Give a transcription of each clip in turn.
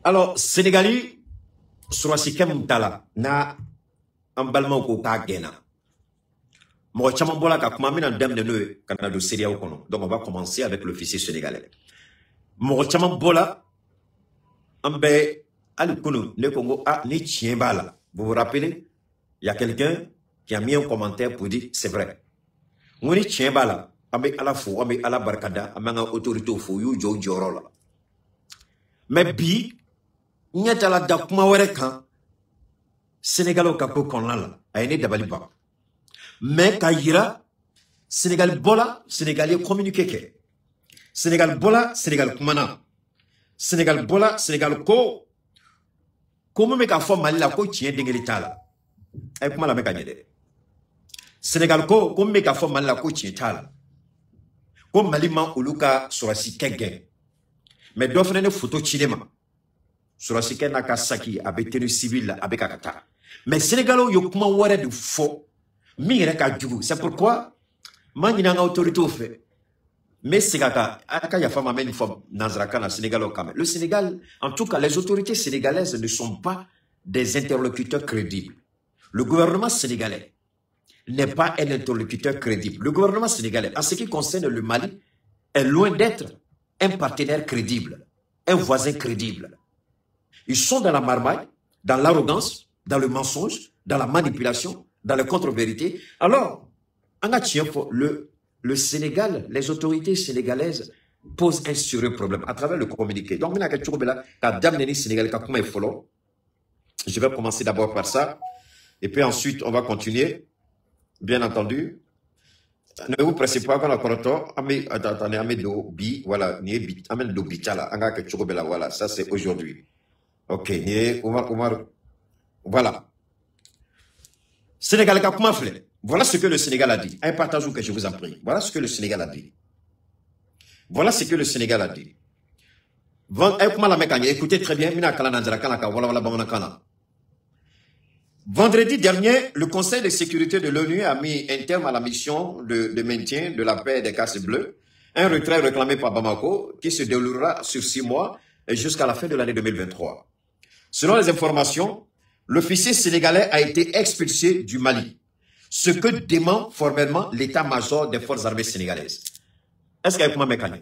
Alors, Sénégali, sur Sikem Tala, na ambalma ko ka gena. Mo chama bola ka kuma mina dem de no kana do Syria kono. Donc on va commencer avec l'officier sénégalais. Mo chama bola ambe ali kono le Congo a ni chien bala. Vous vous rappelez? Il y a quelqu'un qui a mis un commentaire pour dire c'est vrai. Ngoni chien bala ambe ala fo ambe ala barkada amanga autorité fo yu jo jorola. Mais bi nyatala da kuma were kan Sénégalo ka ko kon la ayene dabali ba. Mais kayira Sénégal bola Sénégalais communiquer ke. Sénégal bola Sénégal kumana. Sénégal bola Sénégal ko comme me ka fo Mali la ko tien dengeli tala. Ay kuma la me ka nyede. Sénégal ko comme me ka fo Mali la ko tien tala. Ko Mali man uluka surasi kenge. Mais d'offre ne photo chilema. Surasi kena ka saki avec tenue civile avec akata. Mais Sénégalo yo kuma wore de faux. C'est pourquoi, man a autorité au fait. Mais c'est le Sénégal, en tout cas, les autorités sénégalaises ne sont pas des interlocuteurs crédibles. Le gouvernement sénégalais n'est pas un interlocuteur crédible. Le gouvernement sénégalais, en ce qui concerne le Mali, est loin d'être un partenaire crédible, un voisin crédible. Ils sont dans la marmaille, dans l'arrogance, dans le mensonge, dans la manipulation, dans la contre-vérité. Alors, le Sénégal, les autorités sénégalaises posent un sérieux problème à travers le communiqué. Donc, je vais commencer d'abord par ça. Et puis ensuite, on va continuer. Bien entendu. Ne vous pressez pas quand la correcteur, voilà, voilà, ça c'est aujourd'hui. Ok, voilà. Sénégal, voilà ce que le Sénégal a dit. Un partage que je vous en prie. Voilà ce que le Sénégal a dit. Voilà ce que le Sénégal a dit. Écoutez très bien. Vendredi dernier, le Conseil de sécurité de l'ONU a mis un terme à la mission de maintien de la paix des casques bleus. Un retrait réclamé par Bamako qui se déroulera sur 6 mois et jusqu'à la fin de l'année 2023. Selon les informations, l'officier sénégalais a été expulsé du Mali, ce que dément formellement l'état-major des forces armées sénégalaises. Est-ce qu'il y a un mécanisme?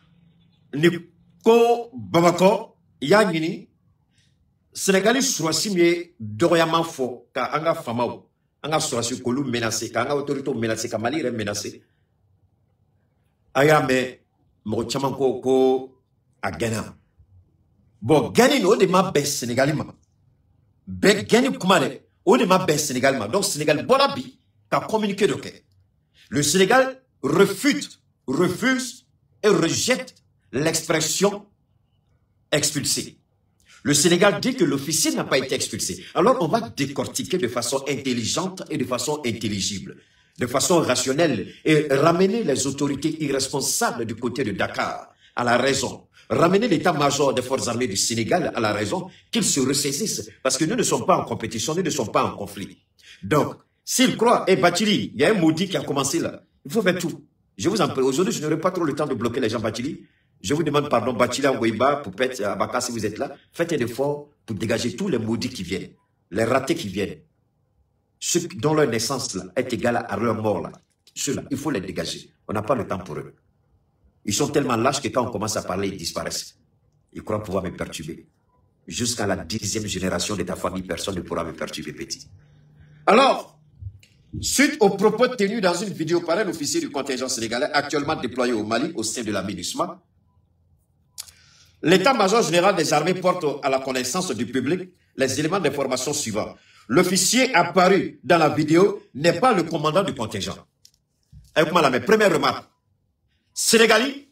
Niko Bamako, Yagini, Sénégalais surasi miye doyama fo ka anga famao, anga surasi kolu menacé, ka anga autorité menacé, ka Mali menacé. Aya me mo chaman ko a Ghana. Bon, Ghana no de ma be Sénégalais ma. Be Ghana kumare, o de ma be Sénégalais ma. Donc Sénégal bonabi ka communiqué de ke. Le Sénégal refuse et rejette l'expression expulsé. Le Sénégal dit que l'officier n'a pas été expulsé. Alors on va décortiquer de façon intelligente et de façon intelligible, de façon rationnelle et ramener les autorités irresponsables du côté de Dakar à la raison. Ramener l'état-major des forces armées du Sénégal à la raison, qu'ils se ressaisissent, parce que nous ne sommes pas en compétition, nous ne sommes pas en conflit. Donc, s'ils croient, et Bachili, il y a un maudit qui a commencé là, il faut faire tout. Je vous en prie, aujourd'hui, je n'aurai pas trop le temps de bloquer les gens Bachili. Je vous demande pardon, Bachili, Angouiba, Poupette, Abaka, si vous êtes là, faites un effort pour dégager tous les maudits qui viennent, les ratés qui viennent. Ceux dont leur naissance là, est égale à leur mort là. Ceux-là, il faut les dégager. On n'a pas le temps pour eux. Ils sont tellement lâches que quand on commence à parler, ils disparaissent. Ils croient pouvoir me perturber. Jusqu'à la 10e génération de ta famille, personne ne pourra me perturber, petit. Alors, suite aux propos tenus dans une vidéo par un officier du contingent sénégalais actuellement déployé au Mali au sein de la MINUSMA, l'état-major général des armées porte à la connaissance du public les éléments d'information suivants. L'officier apparu dans la vidéo n'est pas le commandant du contingent. Écoute-moi là, mes premières remarques. Sénégali,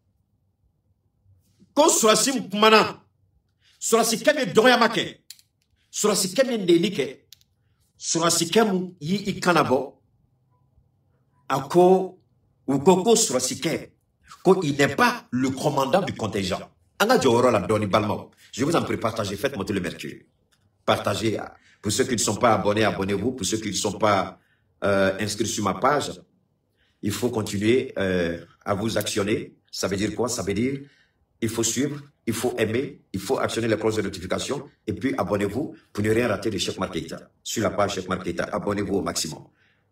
ko surasi kumana, surasi keme doyamake, surasi keme ndenike, surasi keme yi ikanabo, ako ukoko surasi ke, ko il n'est pas le commandant du contingent. Anga Dioro la doni balmao. Je vous en prie, partagez, faites monter le mercure. Partagez. Pour ceux qui ne sont pas abonnés, abonnez-vous. Pour ceux qui ne sont pas inscrits sur ma page, il faut continuer à vous actionner. Ça veut dire quoi? Ça veut dire il faut suivre, il faut aimer, il faut actionner les cloches de notification et puis abonnez-vous pour ne rien rater de Cheikh Oumar Keïta. Sur la page Cheikh Oumar Keïta, abonnez-vous au maximum.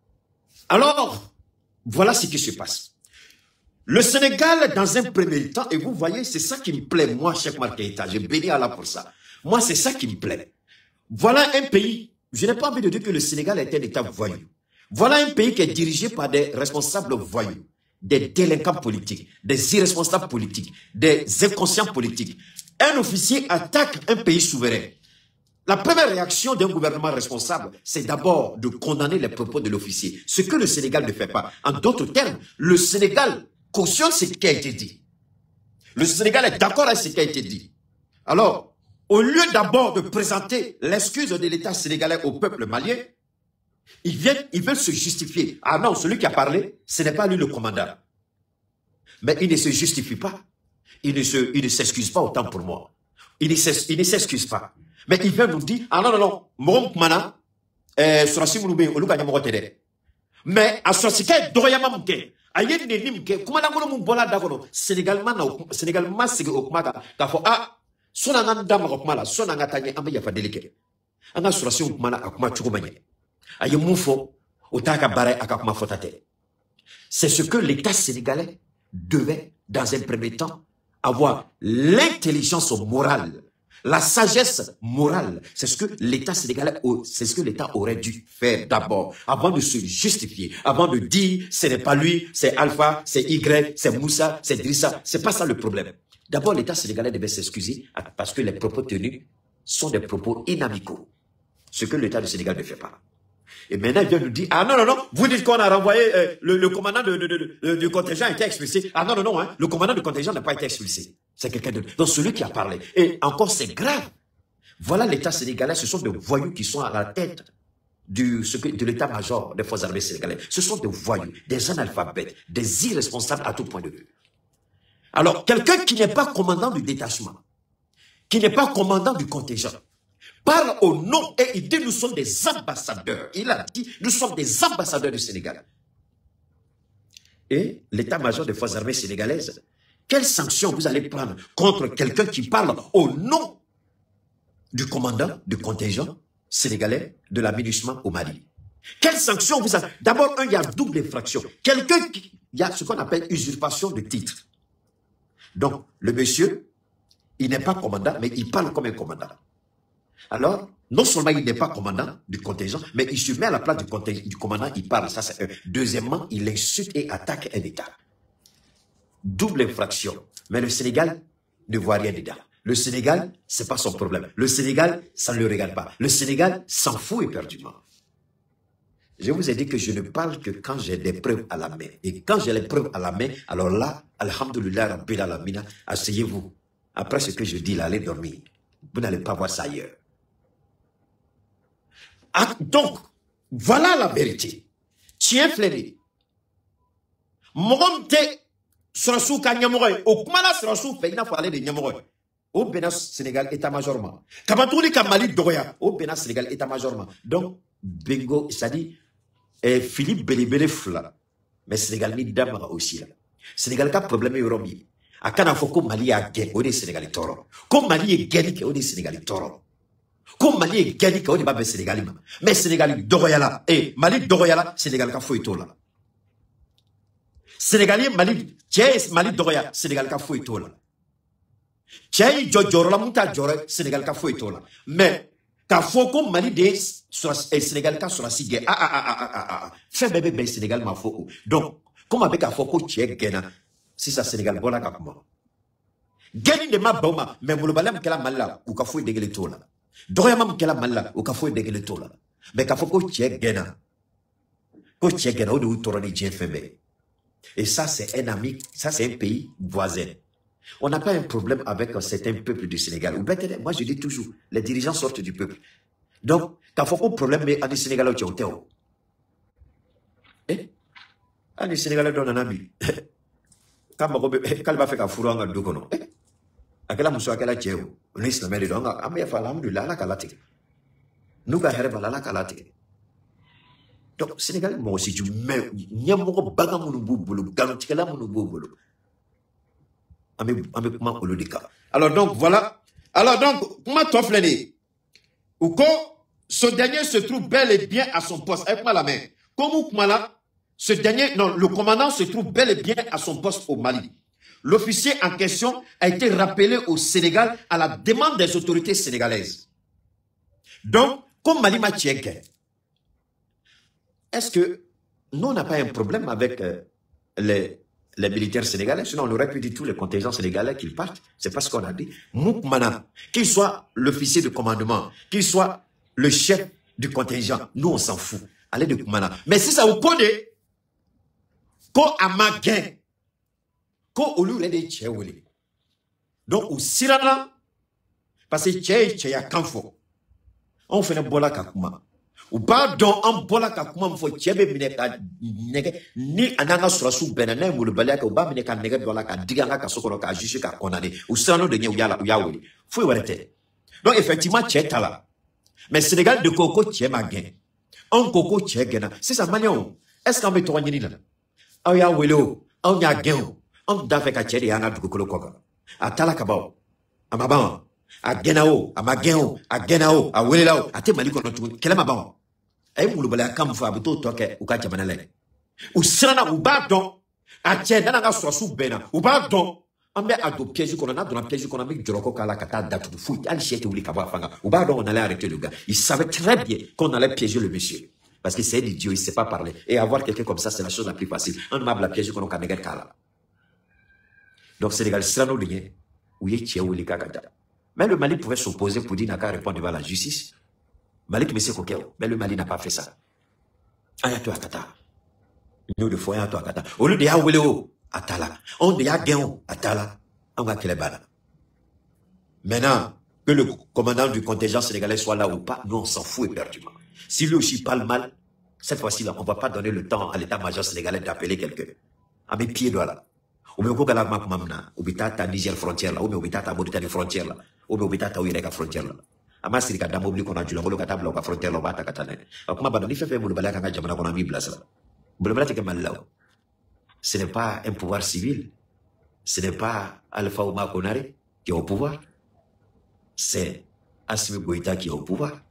Alors, voilà ce qui se passe. Le Sénégal, dans un premier temps, et vous voyez, c'est ça qui me plaît, moi, Cheikh Oumar Keïta, j'ai béni Allah pour ça. Moi, c'est ça qui me plaît. Voilà un pays, je n'ai pas envie de dire que le Sénégal est un État voyou. Voilà un pays qui est dirigé par des responsables voyous, des délinquants politiques, des irresponsables politiques, des inconscients politiques. Un officier attaque un pays souverain. La première réaction d'un gouvernement responsable, c'est d'abord de condamner les propos de l'officier. Ce que le Sénégal ne fait pas. En d'autres termes, le Sénégal cautionne ce qui a été dit. Le Sénégal est d'accord avec ce qui a été dit. Alors, au lieu d'abord de présenter l'excuse de l'État sénégalais au peuple malien, ils veulent se justifier. Ah non, celui qui a parlé, ce n'est pas lui le commandant. Mais il ne se justifie pas. Il ne s'excuse pas autant pour moi. Il ne s'excuse pas. Mais il veut nous dire, ah non, non, non, mon mana, surasi mounoube, oluka nyamogotere. Mais, à surasika, doyama mouke, ayen ne mouke, kuma na mounou moubola dagono, Sénégalement, c'est que okumaka, kafo, ah, sona nganda makomala, sona ngatanye, amba yafa delike. Anga surasi okumana, akuma chukumanye. Aye moufo, otaka bare, akakuma fotate. C'est ce que l'État sénégalais devait, dans un premier temps, avoir l'intelligence morale, la sagesse morale. C'est ce que l'État sénégalais, c'est ce que l'État aurait dû faire d'abord, avant de se justifier, avant de dire, ce n'est pas lui, c'est Alpha, c'est Y, c'est Moussa, c'est Drissa. C'est pas ça le problème. D'abord, l'État sénégalais devait s'excuser parce que les propos tenus sont des propos inamicaux. Ce que l'État du Sénégal ne fait pas. Et maintenant, il vient nous dire, ah non, non, non, vous dites qu'on a renvoyé, le commandant du contingent a été expulsé. Ah non, non, non, hein, le commandant du contingent n'a pas été expulsé. C'est quelqu'un d'autre. Donc celui qui a parlé. Et encore, c'est grave. Voilà l'État sénégalais, ce sont des voyous qui sont à la tête de l'état-major des forces armées sénégalaises. Ce sont des voyous, des analphabètes, des irresponsables à tout point de vue. Alors, quelqu'un qui n'est pas commandant du détachement, qui n'est pas commandant du contingent, parle au nom et il dit nous sommes des ambassadeurs. Il a dit nous sommes des ambassadeurs du Sénégal. Et l'état-major des forces armées sénégalaises, quelles sanctions vous allez prendre contre quelqu'un qui parle au nom du commandant du contingent sénégalais de la MINUSMA au Mali? Quelles sanctions vous avez? D'abord, il y a double infraction. Il y a ce qu'on appelle usurpation de titre. Donc, le monsieur, il n'est pas commandant, mais il parle comme un commandant. Alors, non seulement il n'est pas commandant du contingent, mais il se met à la place du commandant, il parle. Ça, c'est un. Deuxièmement, il insulte et attaque un État. Double infraction. Mais le Sénégal ne voit rien dedans. Le Sénégal, ce n'est pas son problème. Le Sénégal, ça ne le regarde pas. Le Sénégal s'en fout éperdument. Je vous ai dit que je ne parle que quand j'ai des preuves à la main. Et quand j'ai les preuves à la main, alors là, alhamdoulilah, rabbil alamina, asseyez-vous. Après ce que je dis là, allez dormir. Vous n'allez pas voir ça ailleurs. Ah, donc, voilà la vérité. Tiens, fléné. Monte sur ka nyamore. Au kumana sur fait, il faut aller de nyamore. Au Bénin Sénégal état-majorement. Kabatouli Kamali Doya. Au Bénin Sénégal état-majorement. Donc, Bengo, ça dit, Philippe Belibele Fla. Mais Sénégal ni damara aussi là. Sénégal ka problème euromi. A kana foko Mali a gagné au Sénégal toro. Comme Mali est gagné au Sénégal toro. Comme Mali est gagné au débat Sénégal. Mais Sénégal Doroyala. Et Mali Doroyala, Sénégal ka foito là. Sénégalais Mali, Tchès Mali Doroya, Sénégal ka foito là. Tchès Djoro la Mouta Djoro, Sénégal ka foito là. Mais ka foko Mali de Sénégal ka sur la sigue. Fait bébé Sénégal ma foko. Donc, comme avec ka foko Tchès Gena, si ça Sénégal bona ka kuma. Geni de ma boma, mais moulobalem kela malla ou ka foy dégler tout là. Doroya mam kela malla ou ka foy dégler tout là. Mais ka foko Tchès Gena. Ko Tchès Gena ou de Toroni Tchès Febe. Et ça, c'est un ami, ça, c'est un pays voisin. On n'a pas un problème avec un certain peuple du Sénégal. Ou peut-être, moi, je dis toujours, les dirigeants sortent du peuple. Donc, quand il faut un problème, mais en Sénégal, tu es au en Sénégal, on a un ami. Quand il va faire un fourreau en Dokono, à quel moment il a tué, on est islamé, donc, à mes femmes, de la calate. Nous, à Herba, la calate. Donc, Sénégal, moi aussi, je mets, il y a mon bagam mon boubou, garantikala mon boubou. comment alors donc, voilà. Alors donc, comment toi, Fléné? Ou quand ce dernier se trouve bel et bien à son poste, avec moi la main. Comment là, ce dernier, non, le commandant se trouve bel et bien à son poste au Mali. L'officier en question a été rappelé au Sénégal à la demande des autorités sénégalaises. Donc, comme Mali m'a tchèque, est-ce que nous, on n'a pas un problème avec les militaires sénégalais? Sinon, on aurait pu dire tous les contingents sénégalais qu'ils partent. C'est pas ce qu'on a dit. Moukmana, qu'il soit l'officier de commandement, qu'il soit le chef du contingent, nous, on s'en fout. Allez de Koumana. Mais si ça vous connaît, quand à ma gain, quand au lieu de tchéouli. Donc, au Sirana, parce que tché ya kanfo. On fait un bola kakuma. Ou pas donc un bola kakuma, faut tchébe mineka nege, ni ananga surasu benane, ou le balaka, ou ba mineka nege bola ka diganga ka sokoro ka juge ka konade. Ou Sirano de nye ou yaouli. Faut y arrêter. Donc, effectivement, tché tala. Mais Sénégal de Coco tché ma gain. Un Coco tché gena. C'est ça, manion. Est-ce qu'on met toi n'y là? Ah, ya welo, ah, ya gain. On dafe ka tché de yanga du Coco Coca. A tala kabao. A maban. A genao. A mageno. A genao. A welelao. A te maliko no tu. Quel maban? Eh, vous le balez à Kamfa, à Buto Toke, ou Kajamanale. Ou Srana, ou Badon. A tché, nana soit sous bena. Ou Badon. On met à dos pièges qu'on a, dans un piège qu'on a mis, Djoroko Kalakata, date de fouille, Alchiette ou Likabafanga. Ou Badon, on allait arrêter le gars. Il savait très bien qu'on allait piéger le monsieur. Parce que c'est l'idiot, il ne sait pas parler. Et avoir quelqu'un comme ça, c'est la chose la plus facile. On m'a la piège qu'on a qu'à Kala. Donc, Sénégal, Srano Ligné, ou Yétia ou Likagada. Mais le Mali pouvait s'opposer pour dire n'a qu'à répondre devant la justice. Malik me sait coquet, mais le Mali n'a pas fait ça. Ayato Akata. Nous, de fois, Ayato Akata. Au lieu de Yaweleo, Atala. On de Yagéon, Atala. On va qu'il bala. Maintenant, que le commandant du contingent sénégalais soit là ou pas, nous, on s'en fout éperdument. Si lui aussi parle mal, cette fois-ci, là, on ne va pas donner le temps à l'état-major sénégalais d'appeler quelqu'un. À mes pieds, là. Ou bien, on va mamna, ou bien, ta Niger frontière, là, ou bien, ta Mauritanie frontière, là, ou bien, ta Ouireka frontière, là. Ama sirika damobli qu'on a du l'ongolo kata bloka frontière là bata katane. Kuma bana ni fait mon balaka nga jamana qu'on a mis place là. Bolobala te mal ce n'est pas un pouvoir civil. Ce n'est pas Alpha Ouma Konare qui est au pouvoir. C'est Assimi Goïta qui est au pouvoir.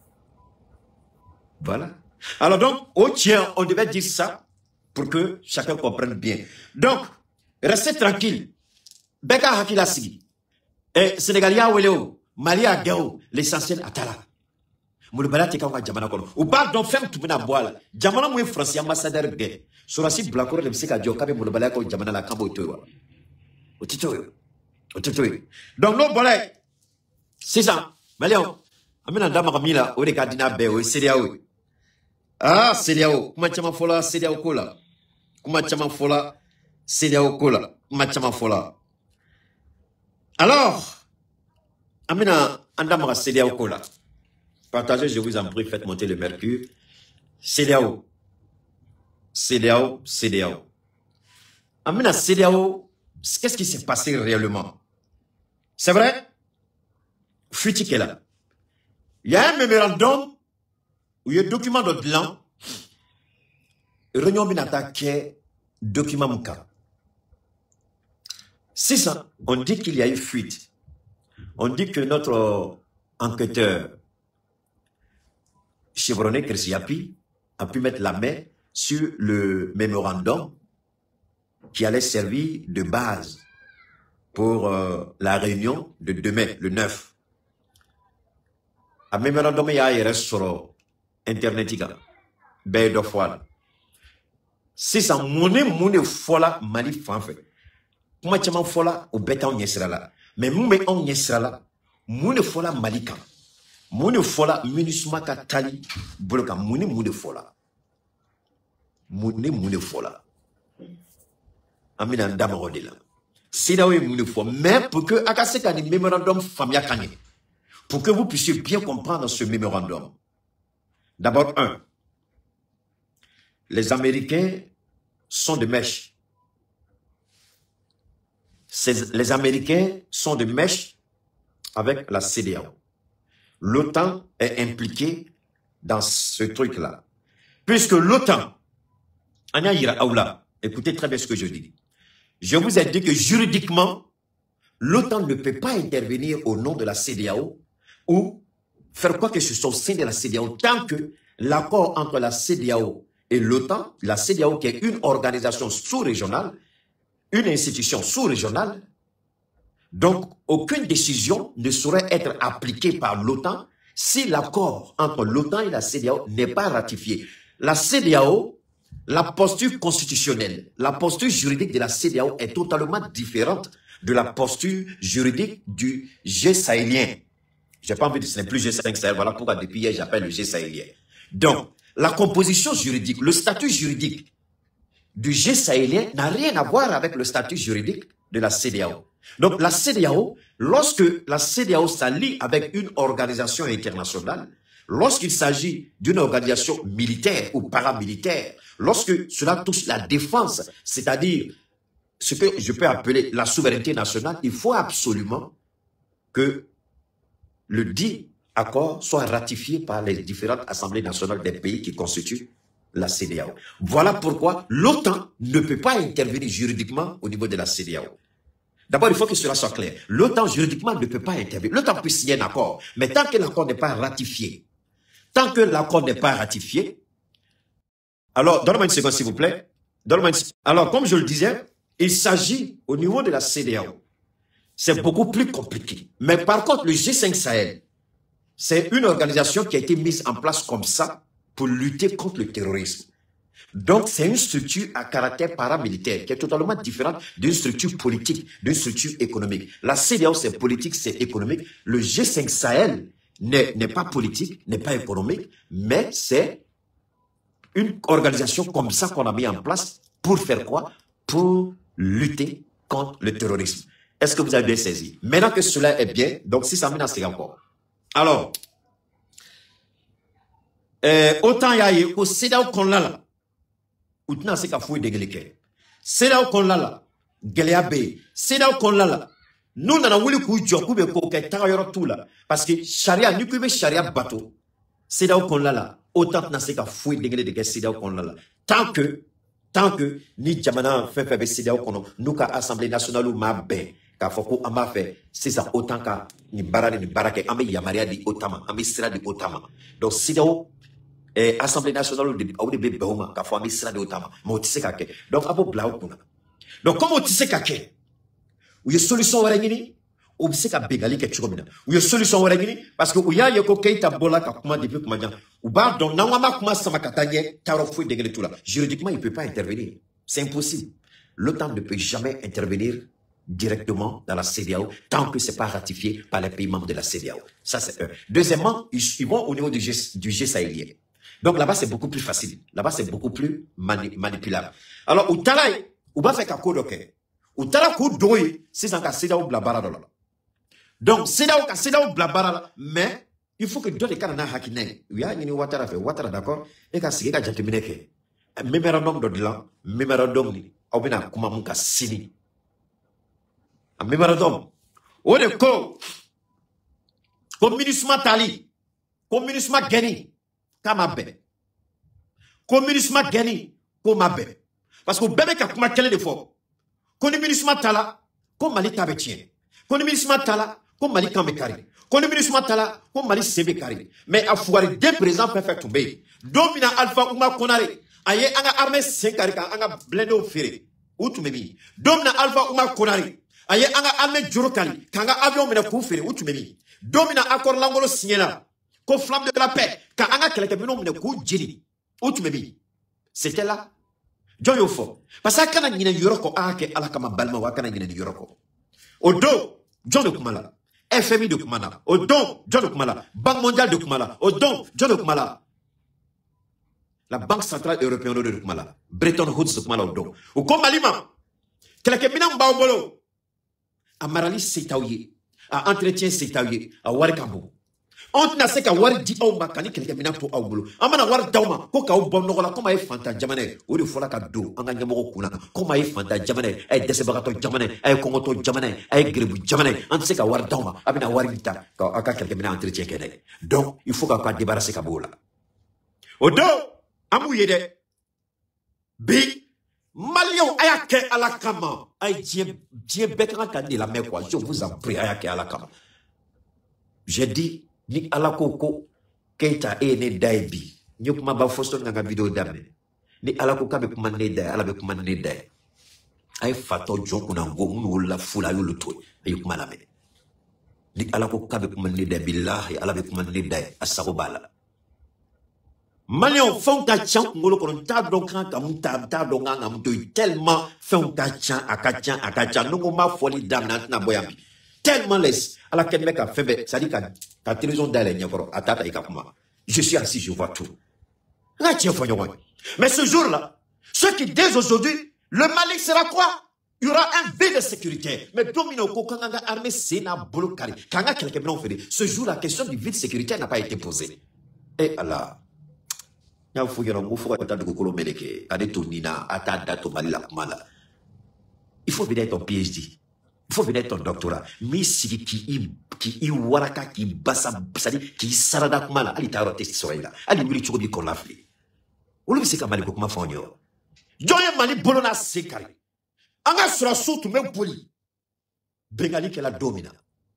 Voilà. Alors donc, au tien, on devait dire ça pour que chacun comprenne bien. Donc, restez tranquille. Beka Hakila Sigi. Et Sénégalia Weleo. Mali a gao, l'essentiel à Tala. Moulbala te kawa jamana kono. Ou ba don fem tumina boala. Jamana mou français ambassadeur gay. Surasi blakore le msika jo kabe moulbala ko jamana la kambo toyo. Otitoyo. Otitoyo. Donc no bolay. C'est ça. Malion. Amena ndama kamila o de kadina be o seriao. Ah, seriao. Kuma chama fola seriao kola. Kuma chama fola seriao kola. Kuma chama fola. Alors, Amina, andamara CDAO kola. Partagez, je vous en prie, faites monter le mercure. CDAO. CDAO, CDAO. Amina, CDAO, qu'est-ce qui s'est passé réellement? C'est vrai? Futique est là. Il y a un mémorandum où il y a un document de blanc. Réunion Binata qui est document Mouka. C'est ça. On dit qu'il y a eu fuite. On dit que notre enquêteur chevronné Kersiapi a pu mettre la main sur le mémorandum qui allait servir de base pour la réunion de demain, le 9. Un mémorandum il y a sur Internet. Ben de fois. C'est ça, mon fola mali fanfe. Comment tu m'as fola au béton yesra là. Mais moumé on yesrala, moune fola malika, moune fola munisuma katali, bloka moune fola, moune fola. Amina ndama rodila. C'est là où moune fola. Mais pour que akase kani mémorandum famia kani, pour que vous puissiez bien comprendre ce mémorandum. D'abord les Américains sont de mèche. Les Américains sont de mèche avec la CEDEAO. L'OTAN est impliquée dans ce truc-là. Puisque l'OTAN, écoutez très bien ce que je dis. Je vous ai dit que juridiquement, l'OTAN ne peut pas intervenir au nom de la CEDEAO ou faire quoi que ce soit au sein de la CEDEAO tant que l'accord entre la CEDEAO et l'OTAN, la CEDEAO qui est une organisation sous-régionale, une institution sous-régionale, donc aucune décision ne saurait être appliquée par l'OTAN si l'accord entre l'OTAN et la CEDEAO n'est pas ratifié. La CEDEAO, la posture constitutionnelle, la posture juridique de la CEDEAO est totalement différente de la posture juridique du G sahélien. Je n'ai pas envie de, ce n'est plus G5 Sahel, voilà pourquoi depuis hier j'appelle le G sahélien. Donc, la composition juridique, le statut juridique du G sahélien n'a rien à voir avec le statut juridique de la CEDEAO. Donc, la CEDEAO, lorsque la CEDEAO s'allie avec une organisation internationale, lorsqu'il s'agit d'une organisation militaire ou paramilitaire, lorsque cela touche la défense, c'est-à-dire ce que je peux appeler la souveraineté nationale, il faut absolument que le dit accord soit ratifié par les différentes assemblées nationales des pays qui constituent la CEDEAO. Voilà pourquoi l'OTAN ne peut pas intervenir juridiquement au niveau de la CEDEAO. D'abord, il faut que cela soit clair. L'OTAN juridiquement ne peut pas intervenir. L'OTAN peut signer un accord, mais tant que l'accord n'est pas ratifié, alors, donne-moi une seconde s'il vous plaît. Alors, comme je le disais, il s'agit au niveau de la CEDEAO. C'est beaucoup plus compliqué. Mais par contre, le G5 Sahel, c'est une organisation qui a été mise en place comme ça pour lutter contre le terrorisme. Donc, c'est une structure à caractère paramilitaire qui est totalement différente d'une structure politique, d'une structure économique. La CEDEAO, c'est politique, c'est économique. Le G5 Sahel n'est pas politique, n'est pas économique, mais c'est une organisation comme ça qu'on a mis en place pour faire quoi? Pour lutter contre le terrorisme. Est-ce que vous avez bien saisi? Maintenant que cela est bien, donc 600 000 c'est encore. Alors, autant il y a au CEDEAO qu'on l'a là, ou t'na c'est qu'à fouiller dégueulé. CEDEAO qu'on l'a là, Géléabé, CEDEAO qu'on l'a là. Nous n'avons voulu qu'on joue pour que tout là, parce que charia, nous pouvons charia bateau. CEDEAO qu'on l'a là, autant t'na c'est qu'à fouiller dégueulé de CEDEAO qu'on l'a là. Tant que ni jamana fait CEDEAO qu'on nous qu'à Assemblée nationale ou ma ben. K'a foko ama fait c'est ça autant qu'à ni barake ame yamaria di otama ame sira di otama donc CEDEAO Assemblée nationale ou de bébé homa k'a fo ame sira di otama mais otise kake donc abo blau kuna donc comme otise kake ou y solution wara ngini ou bise ka begali ke chomina ou y solution wara ngini parce que ou ya yeko keita bola ka kuma depuis kuma nya ou ba donc na wama kuma sama katanye taro fou dégler tout là juridiquement il peut pas intervenir c'est impossible. L'OTAN ne peut jamais intervenir directement dans la CEDEAO tant que ce n'est pas ratifié par les pays membres de la CEDEAO. Ça, c'est un. Deuxièmement, ils vont au niveau du G sahélien. Donc là-bas, c'est beaucoup plus facile. Là-bas, c'est beaucoup plus manipulable. Alors, au Talaï, ou va faire qu'à coup d'oké. Au Talaï, coup d'oé, c'est un cas CEDEAO blabara. Donc, CEDEAO blabara, mais il faut que d'autres cas n'aient hakiné. Oui, il y a Ouattara fait Ouattara, d'accord? Et qu'à ce qu'il y a gentlemaneke. Mémorandum de là, mémorandum ni. Au bien, comment mon cas sini. Un mémorandum. Ou de quoi? Communisme tali. Communisme gagné. Kamabe. Communisme gagné. Komabe. Parce que bébé qui a kuma quel est le fort? Communisme tala. Comme Mali tabetien. Communisme tala. Comme Mali kamekari. Communisme tala. Comme Mali sebekari. Mais à foire deux présents fait tomber. Domina Alpha Ouma Konare. Aye anga armée 5 karika anga blendo fere. Où tu me mis? Domina Alpha Ouma Konare. Aye anga armée Djurokali. Kanga avion mena kou fere. Où tu me mis? Domina accord l'angolo signé là. Ko flamme de la paix. Quand anga keleke meno mena kou djini. Où tu me mis? C'était là. John Yofo. Parce que quand on a yoroko ake alakama balma wa kana ngina yoroko. Odo John de Kumala. FMI de Kumala. Odo John de Kumala. Banque mondiale de Kumala. Odo John de Kumala. La Banque centrale européenne de Kumala. Bretton Woods de Kumala Odo. Ou comme Malima. Keleke mina mbaobolo. A marali setaouye. A entretien setaouye. A warikambo. On n'a pas wari di au makani quelqu'un mina pour au boulot. Amana war dauma ko ka bon no la koma e fanta jamane o de fola ka do anga nyamo kuna koma e fanta jamane ay desebagato jamane ay kongoto jamane ay grebu jamane on sait ka war dauma abina wari ta ka aka quelqu'un mina entretien kene. Donc il faut ka débarrasser ka bola. Odo amu yede bi Malion ayake à la kama. Aïe, Dieu bekran kani la main quoi. Je vous en prie, ayake à la kama. J'ai dit, ni alakoko, keita ene daibi. Ni kuma ba fosto nga video dame. Ni alako kabe kuma ne dai, alabe kuma ne dai. Aïe fato jonku na ngomu la fula yulu toy. Aïe kuma la me. Ni alako kabe kuma ne dai billahi, alabe kuma ne dai, asako bala. Malion font ta chan ngolo kono ta donkan kam ta dongan am doy tellement font ta chan akacha nongo ma folie dame na boyambi tellement laisse à la ken meka febe ça dit ka télévision d'aller nyakoro atata ikakuma je suis assis je vois tout là tiens fonyo. Mais ce jour-là ceux qui dès aujourd'hui le Mali sera quoi? Il y aura un vide de sécurité. Mais domino kokanga armée sena bolo kari kanga quelqu'un blanc fait ce jour la question du vide sécurité n'a pas été posée. Et Allah il faut venir ton PhD. Il faut venir ton doctorat. Mais si qui waraka qui basa qui sarada kumala ali taro test soyla ali wili choko bi konafli. Olu bisika mali ko kuma fonyo. Joye mali bolona sekari. Anga sura sotu même poli. Bengali que la domina.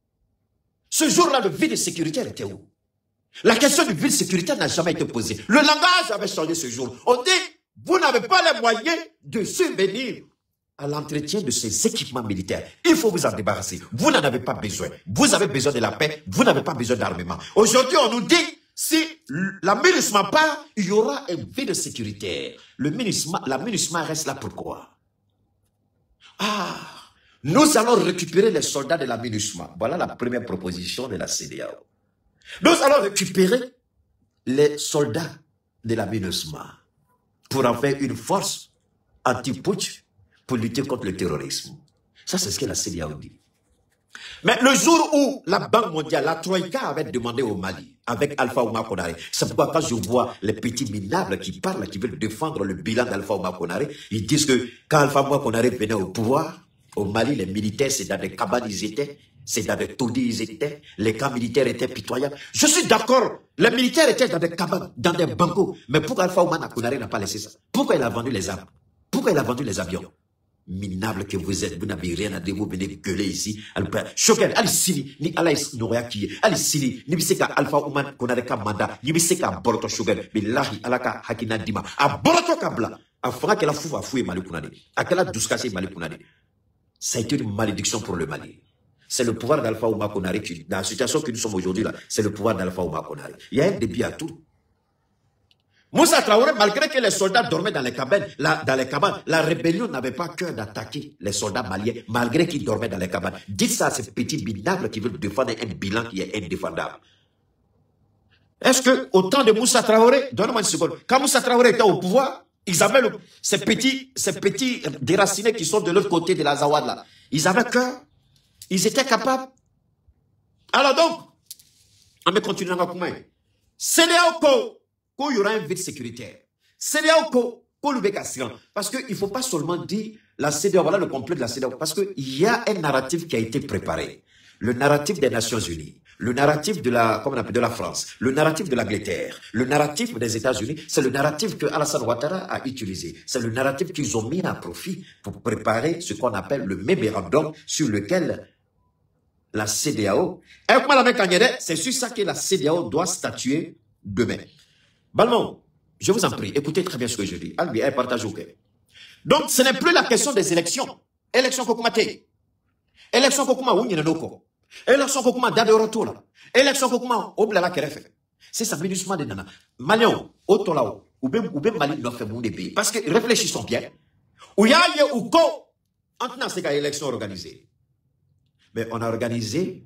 Ce jour-là le vide sécuritaire était où? La question du vide sécuritaire n'a jamais été posée. Le langage avait changé ce jour. On dit, vous n'avez pas les moyens de subvenir à l'entretien de ces équipements militaires. Il faut vous en débarrasser. Vous n'en avez pas besoin. Vous avez besoin de la paix. Vous n'avez pas besoin d'armement. Aujourd'hui, on nous dit, si la MINUSMA part, il y aura un vide sécuritaire. La MINUSMA reste là pourquoi? Ah, nous allons récupérer les soldats de la MINUSMA. Voilà la première proposition de la CEDEAO. Nous allons récupérer les soldats de la MINUSMA pour en faire une force anti-putsch pour lutter contre le terrorisme. Ça, c'est ce que la CEDEAO dit. Mais le jour où la Banque mondiale, la Troïka avait demandé au Mali, avec Alpha Oumar Konaré, c'est pourquoi quand je vois les petits minables qui parlent, qui veulent défendre le bilan d'Alpha Oumar Konaré, ils disent que quand Alpha Oumar Konaré venait au pouvoir, au Mali, les militaires, c'est dans des cabanes, ils étaient. C'est dans des taudis, ils étaient. Les camps militaires étaient pitoyables. Je suis d'accord. Les militaires étaient dans des cabanes, dans des bancos. Mais pourquoi Alpha Oumar Konaré n'a pas laissé ça? Pourquoi il a vendu les armes? Pourquoi il a vendu les avions? Minable que vous êtes, vous n'avez rien à dire, vous venez gueuler ici. Choquel, allez sili, ni Alaïs Noréaki, allez sili, ni biseka Alpha Oumar Konaré ka mandat, ni biseka Boroto Choquel, billahi alaka hakina dima, a Boroto Kabla, a fera qu'elle a fou à fouiller Mali Kounani, a qu'elle a douskasé Mali Kounani. Ça a été une malédiction pour le Mali. C'est le pouvoir d'Alpha Oumar Konaré qui, dans la situation que nous sommes aujourd'hui là, c'est le pouvoir d'Alpha Oumar Konaré. Il y a un début à tout. Moussa Traoré, malgré que les soldats dormaient dans les cabanes, la rébellion n'avait pas cœur d'attaquer les soldats maliens, malgré qu'ils dormaient dans les cabanes. Dites ça à ces petits minables qui veulent défendre un bilan qui est indéfendable. Est-ce que, au temps de Moussa Traoré, donne-moi une seconde, quand Moussa Traoré était au pouvoir, ils avaient ces petits déracinés qui sont de l'autre côté de la Zawad là, ils avaient cœur. Ils étaient capables. Alors donc, on va continuer à comment? CEDEAO, il y aura un vide sécuritaire. CEDEAO, parce qu'il ne faut pas seulement dire la CEDEAO, voilà le complot de la CEDEAO, parce qu'il y a un narratif qui a été préparé. Le narratif des Nations Unies, le narratif de la France, le narratif de l'Angleterre, le narratif des États-Unis, c'est le narratif que Alassane Ouattara a utilisé. C'est le narratif qu'ils ont mis à profit pour préparer ce qu'on appelle le mémorandum sur lequel la CEDEAO, c'est sur ça que la CEDEAO doit statuer demain. Balmon, je vous en prie, écoutez très bien ce que je dis. Albi, partagez. Donc, ce n'est plus la question des élections. Élection Kokumate. Élection Kokuma Ounyenoko. Élection Kokuma Dadeorotola. Élection Kokuma Oblala Kerefe. C'est ça, MINUSMA de Nana. Malion, Otolao, ou bien Mali doit faire mon pays. Parce que réfléchissons bien. Ou y a ou ko, en tenant ces élections organisées. Mais on a organisé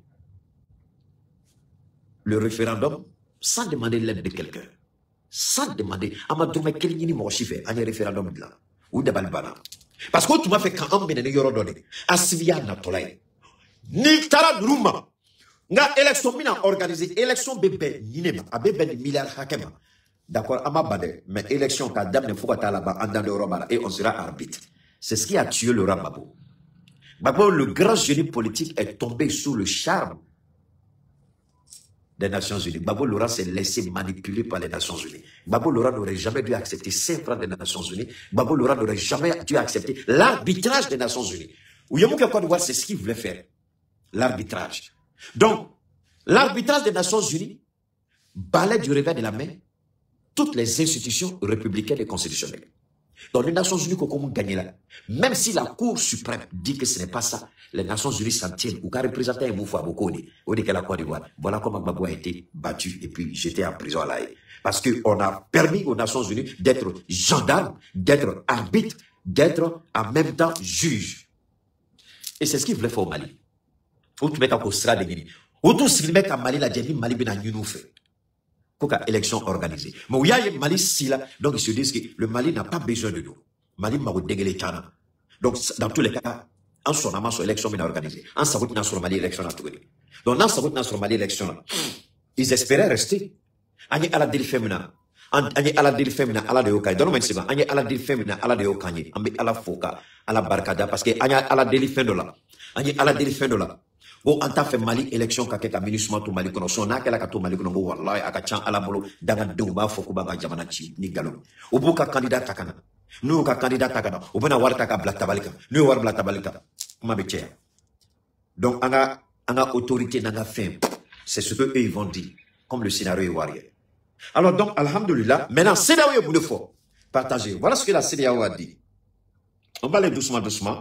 le référendum sans demander l'aide de quelqu'un. Sans demander. Amadoume Kelini Mochife, un référendum là. Ou de Balbana. Parce que tu m'as fait quand on m'a donné. Asivia Natolay. Ni Tara Rouma. Nga élection mina organisée. Élection bébé. Ninema. A bébé de milliards hakema. D'accord, Amabade. Mais élection quand dame ne faut pas là-bas en dans le Roma et on sera arbitre. C'est ce qui a tué le Rababo. Babou, le grand génie politique est tombé sous le charme des Nations Unies. Gbagbo Laurent s'est laissé manipuler par les Nations Unies. Gbagbo Laurent n'aurait jamais dû accepter 5 francs des Nations Unies. Gbagbo Laurent n'aurait jamais dû accepter l'arbitrage des Nations Unies. Ouyamouk Côte d'Ivoire, c'est ce qu'il voulait faire. L'arbitrage. Donc, l'arbitrage des Nations Unies balaie du revers de la main toutes les institutions républicaines et constitutionnelles. Donc, les Nations Unies ont gagné là. Même si la Cour suprême dit que ce n'est pas ça, les Nations Unies s'en tiennent ou qu'à représenter un mouvement beaucoup au de la Côte d'Ivoire. Voilà comment Gbagbo a été battu et puis jeté en prison à La Haye. Parce qu'on a permis aux Nations Unies d'être gendarmes, d'être arbitres, d'être en même temps juges. Et c'est ce qu'ils voulaient faire au Mali. Où tu mets en Costa de Guinée. Où tu se mets en Mali, la Djani, Mali, ben, nous fait. Qu'aucune élection organisée. Mais où il y a Mali, si là, donc ils se disent que le Mali n'a pas besoin de nous. Mali m'a dégueulé Tchana. Donc, dans tous les cas, en son amant, sur l'élection, bien organisée. En sa route, sur le Mali, élection, à tout. Donc, dans sa route, sur le Mali, élection, ils espéraient rester. Agne à la délifémina. Agne à la délifémina, à la de Okaï. Donne-moi une seconde. Agne à la délifémina, à la de Okaï. Agne à la Foka, à la Barkada. Parce que agne à la délifénola. Agne à la délifénola. Bon, en tant que Mali, élection, kaka ministre tout Mali, kono, son akela kato Mali, kono, wallahi, akachan ala bolo, danga douba, fokubanga, jamanachi, ni galon. Obuka candidat takana. Nous, ka candidat takana. Obuna wartaka blatabalika. Nous, war blatabalika. Comment betia. Donc, anga autorité, nanga fin. C'est ce que eux, ils vont dire. Comme le scénario est warrior. Alors, donc, alhamdulillah, maintenant, scénario est bout de fois. Partagez. Voilà ce que la CEDEAO a dit. On va aller doucement, doucement.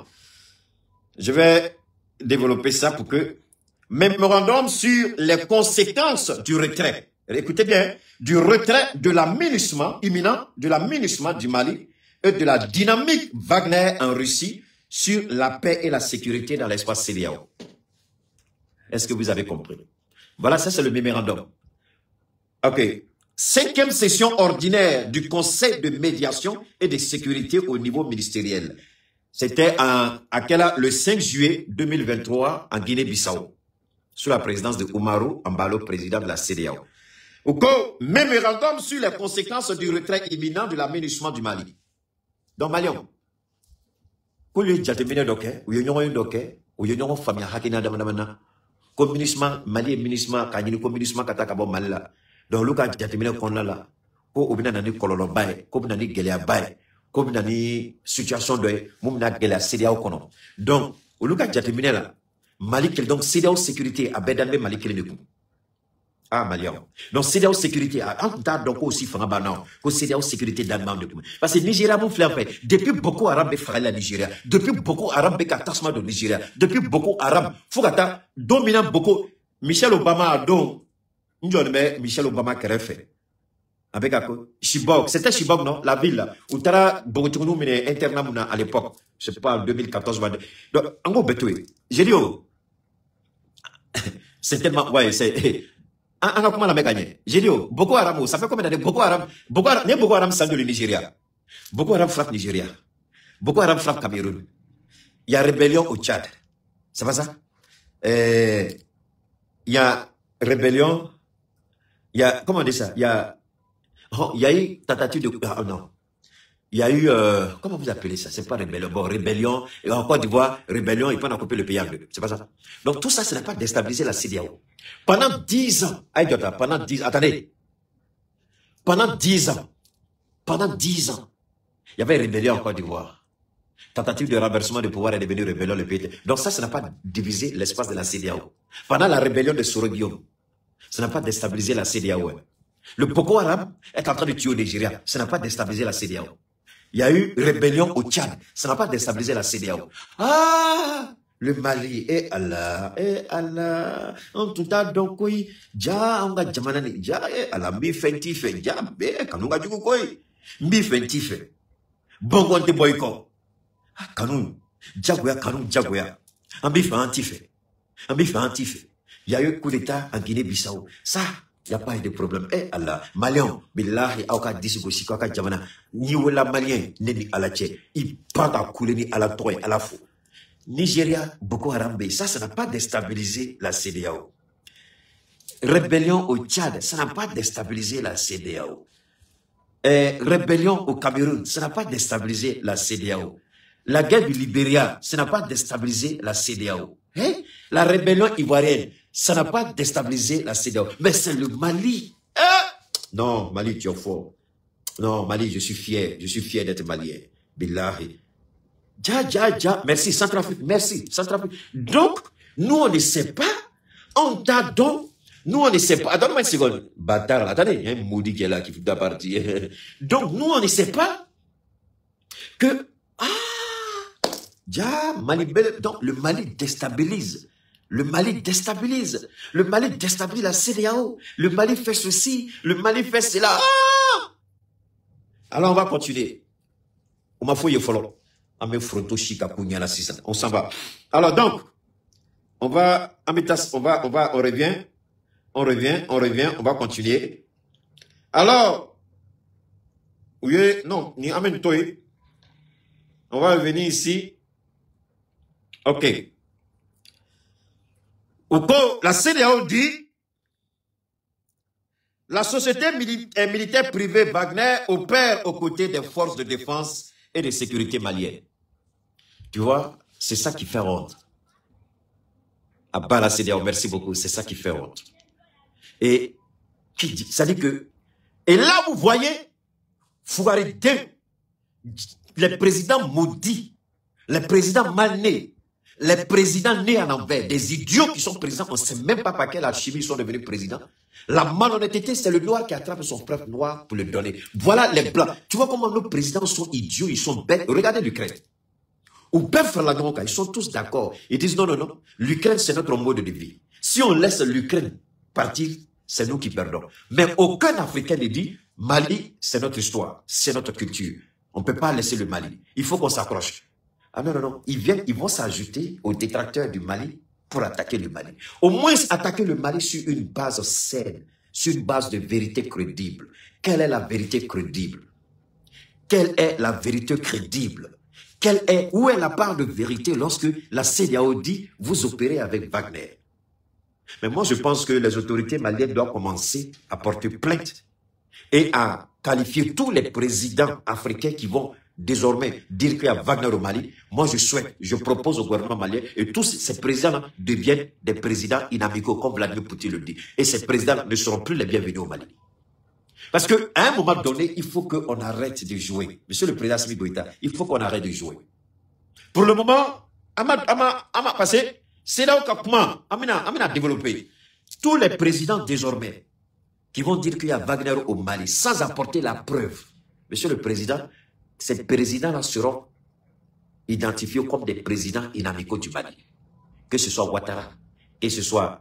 Je vais développer ça pour que mémorandum sur les conséquences du retrait. Écoutez bien, du retrait de l'aménagement imminent, de l'aménagement du Mali et de la dynamique Wagner en Russie sur la paix et la sécurité dans l'espace CEDEAO. Est-ce que vous avez compris? Voilà, ça c'est le mémorandum. Ok. 5e session ordinaire du Conseil de médiation et de sécurité au niveau ministériel. C'était le 5 juillet 2023 en Guinée-Bissau, sous la présidence de Umaru Ambalo, président de la CEDEAO. Au mémorandum sur les conséquences du retrait imminent de l'aménagement du Mali. Donc, Malion, pour lui dire ou y famille hakina damana, communisme, Mali, ministre, Kanyini, communisme, Katakabo, Malila. Donc, Luka Jatimina Konala, ko obina nani kololo bae, ko obina ni gelea bae, ko obina ni situation de moumna gelea CEDEAO kono. Donc, au Luka Jatimina la, Mali kel donc CEDEAO sécurité a bedanbe Mali kel nekou. Ah Malion. Donc CEDEAO sécurité a en donc aussi fanga banan, ko CEDEAO sécurité d'Allemagne de parce que Nigeria mon frère fait depuis beaucoup arabe frère la Nigeria, depuis beaucoup arabe katasma de Nigeria, depuis beaucoup arabe fukata dominant beaucoup Michel Obama a donc Michel Obama qui a fait. Avec Chibok, c'était Chibok, non? La ville, là, où tu as beaucoup de internats à l'époque, je sais pas, en 2014. Donc, en gros, j'ai dit, c'est tellement, ouais, c'est, comment la mec gagné? J'ai dit, Boko Haram, ça fait combien d'années? Boko Haram sang de le Nigeria. Boko Haram frappe Nigeria. Boko Haram frappe Cameroun. Il y a rébellion au Tchad. C'est pas ça? Il y a rébellion. Il y a, comment on dit ça? Il y a eu tentative de, non. Il y a eu, comment vous appelez ça? C'est pas rébellion. Bon, rébellion, et en Côte d'Ivoire, rébellion, ils peuvent couper le pays en deux. C'est pas ça? Donc, tout ça, ça n'a pas déstabilisé la CEDEAO. Pendant 10 ans, attendez. Pendant 10 ans, il y avait rébellion en Côte d'Ivoire. Tentative de renversement du pouvoir est devenue rébellion le pays. Donc ça n'a pas divisé l'espace de la CEDEAO. Pendant la rébellion de Soro-Guillaume, ça n'a pas déstabilisé la CEDEAO. Le Boko Haram est en train de tuer au Nigeria. Ça n'a pas déstabilisé la CEDEAO. Il y a eu rébellion au Tchad. Ça n'a pas déstabilisé la CEDEAO. Ah, le Mali, Allah. En tout cas, donc, oui, ja, on va jamanani, ja, Allah, mi fentife, ja, kanunga jugu koi, mi fentife. Bongo de boyko. Kanun, jagoya. Ambi fentife. Il y a eu coup d'État en Guinée-Bissau. Ça, il n'y a pas eu de problème. Eh Allah, Malien, billahi, auka disigosi, auka jamana, ni wala Malien, ni ala tche, il part à couler ni à la toile, à la fou. Nigeria, Boko Haram, ça n'a pas déstabilisé la CEDEAO. Rébellion au Tchad, ça n'a pas déstabilisé la CEDEAO. Rébellion au Cameroun, ça n'a pas déstabilisé la CEDEAO. La guerre du Libéria, ça n'a pas déstabilisé la CEDEAO. La rébellion ivoirienne, ça n'a pas déstabilisé la CEDEAO. Mais c'est le Mali. Hein? Non, Mali, tu es fort. Non, Mali, je suis fier d'être malien. Billahi. Merci, Centrafrique, merci, Centrafrique. Donc, nous, on ne sait pas. On t'a donc. Nous, on ne sait pas. Attends-moi une seconde. Bâtard, attendez, il y a un maudit qui est là, qui doit partir. Donc, nous, on ne sait pas que... Mali, donc, le Mali déstabilise. Le Mali déstabilise. Le Mali déstabilise la CEDEAO. Le Mali fait ceci. Le Mali fait cela. Alors, on va continuer. On m'a fouillé follow. On s'en va. Alors, donc, on revient. On va continuer. Alors, oui, non, ni amène toi. On va revenir ici. Ok. La CEDEAO dit, la société militaire privée Wagner opère aux côtés des forces de défense et de sécurité maliennes. Tu vois, c'est ça qui fait honte. À part la CEDEAO, merci beaucoup, c'est ça qui fait honte. Et qui dit, ça dit que, et là vous voyez, Fougaré, les présidents maudits, les présidents mal nés, les présidents nés en envers, des idiots qui sont présidents, on ne sait même pas par quelle alchimie ils sont devenus présidents. La malhonnêteté, c'est le noir qui attrape son frère noir pour le donner. Voilà les blancs. Tu vois comment nos présidents sont idiots, ils sont bêtes. Regardez l'Ukraine. Ou peuvent faire la grande, ils sont tous d'accord. Ils disent non, l'Ukraine c'est notre mode de vie. Si on laisse l'Ukraine partir, c'est nous qui perdons. Mais aucun Africain ne dit, Mali, c'est notre histoire, c'est notre culture. On ne peut pas laisser le Mali. Il faut qu'on s'accroche. Ah non. Ils vont s'ajouter aux détracteurs du Mali pour attaquer le Mali. Au moins attaquer le Mali sur une base saine, sur une base de vérité crédible. Quelle est la vérité crédible? Quelle est la vérité crédible? Où est la part de vérité lorsque la CEDEAO dit, vous opérez avec Wagner? Mais moi, je pense que les autorités maliennes doivent commencer à porter plainte et à qualifier tous les présidents africains qui vont désormais dire qu'il y a Wagner au Mali. Moi, je propose au gouvernement malien et tous ces présidents deviennent des présidents inamicaux, comme Vladimir Poutine le dit. Et ces présidents ne seront plus les bienvenus au Mali. Parce qu'à un moment donné, il faut qu'on arrête de jouer. Monsieur le président Assimi Goïta, il faut qu'on arrête de jouer. Pour le moment, Ama passé, c'est là où Amina développé. Tous les présidents désormais qui vont dire qu'il y a Wagner au Mali sans apporter la preuve. Monsieur le président, ces présidents-là seront identifiés comme des présidents inamicaux du Mali. Que ce soit Ouattara, que ce soit,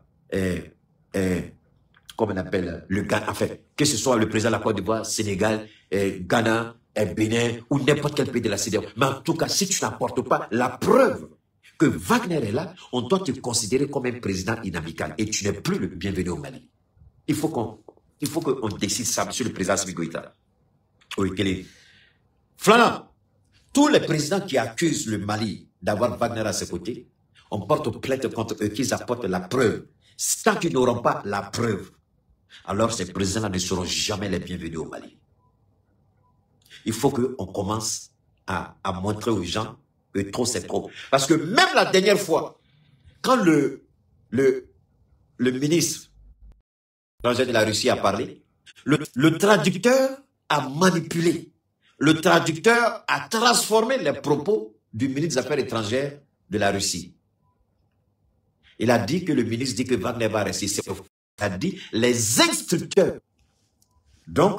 comme on appelle, le Ghana, enfin, que ce soit le président de la Côte d'Ivoire, Sénégal, Ghana, Bénin, ou n'importe quel pays de la CEDEAO. Mais en tout cas, si tu n'apportes pas la preuve que Wagner est là, on doit te considérer comme un président inamical et tu n'es plus le bienvenu au Mali. Il faut qu'on décide ça, monsieur le président Assimi Goïta. Oui, quel est Flana, tous les présidents qui accusent le Mali d'avoir Wagner à ses côtés, on porte plainte contre eux qu'ils apportent la preuve. Tant qu'ils n'auront pas la preuve, alors ces présidents-là ne seront jamais les bienvenus au Mali. Il faut qu'on commence à montrer aux gens que trop c'est trop. Parce que même la dernière fois, quand le ministre de la Russie a parlé, le traducteur a manipulé. Le traducteur a transformé les propos du ministre des Affaires étrangères de la Russie. Il a dit que le ministre dit que Wagner va rester. Il a dit les instructeurs. Donc,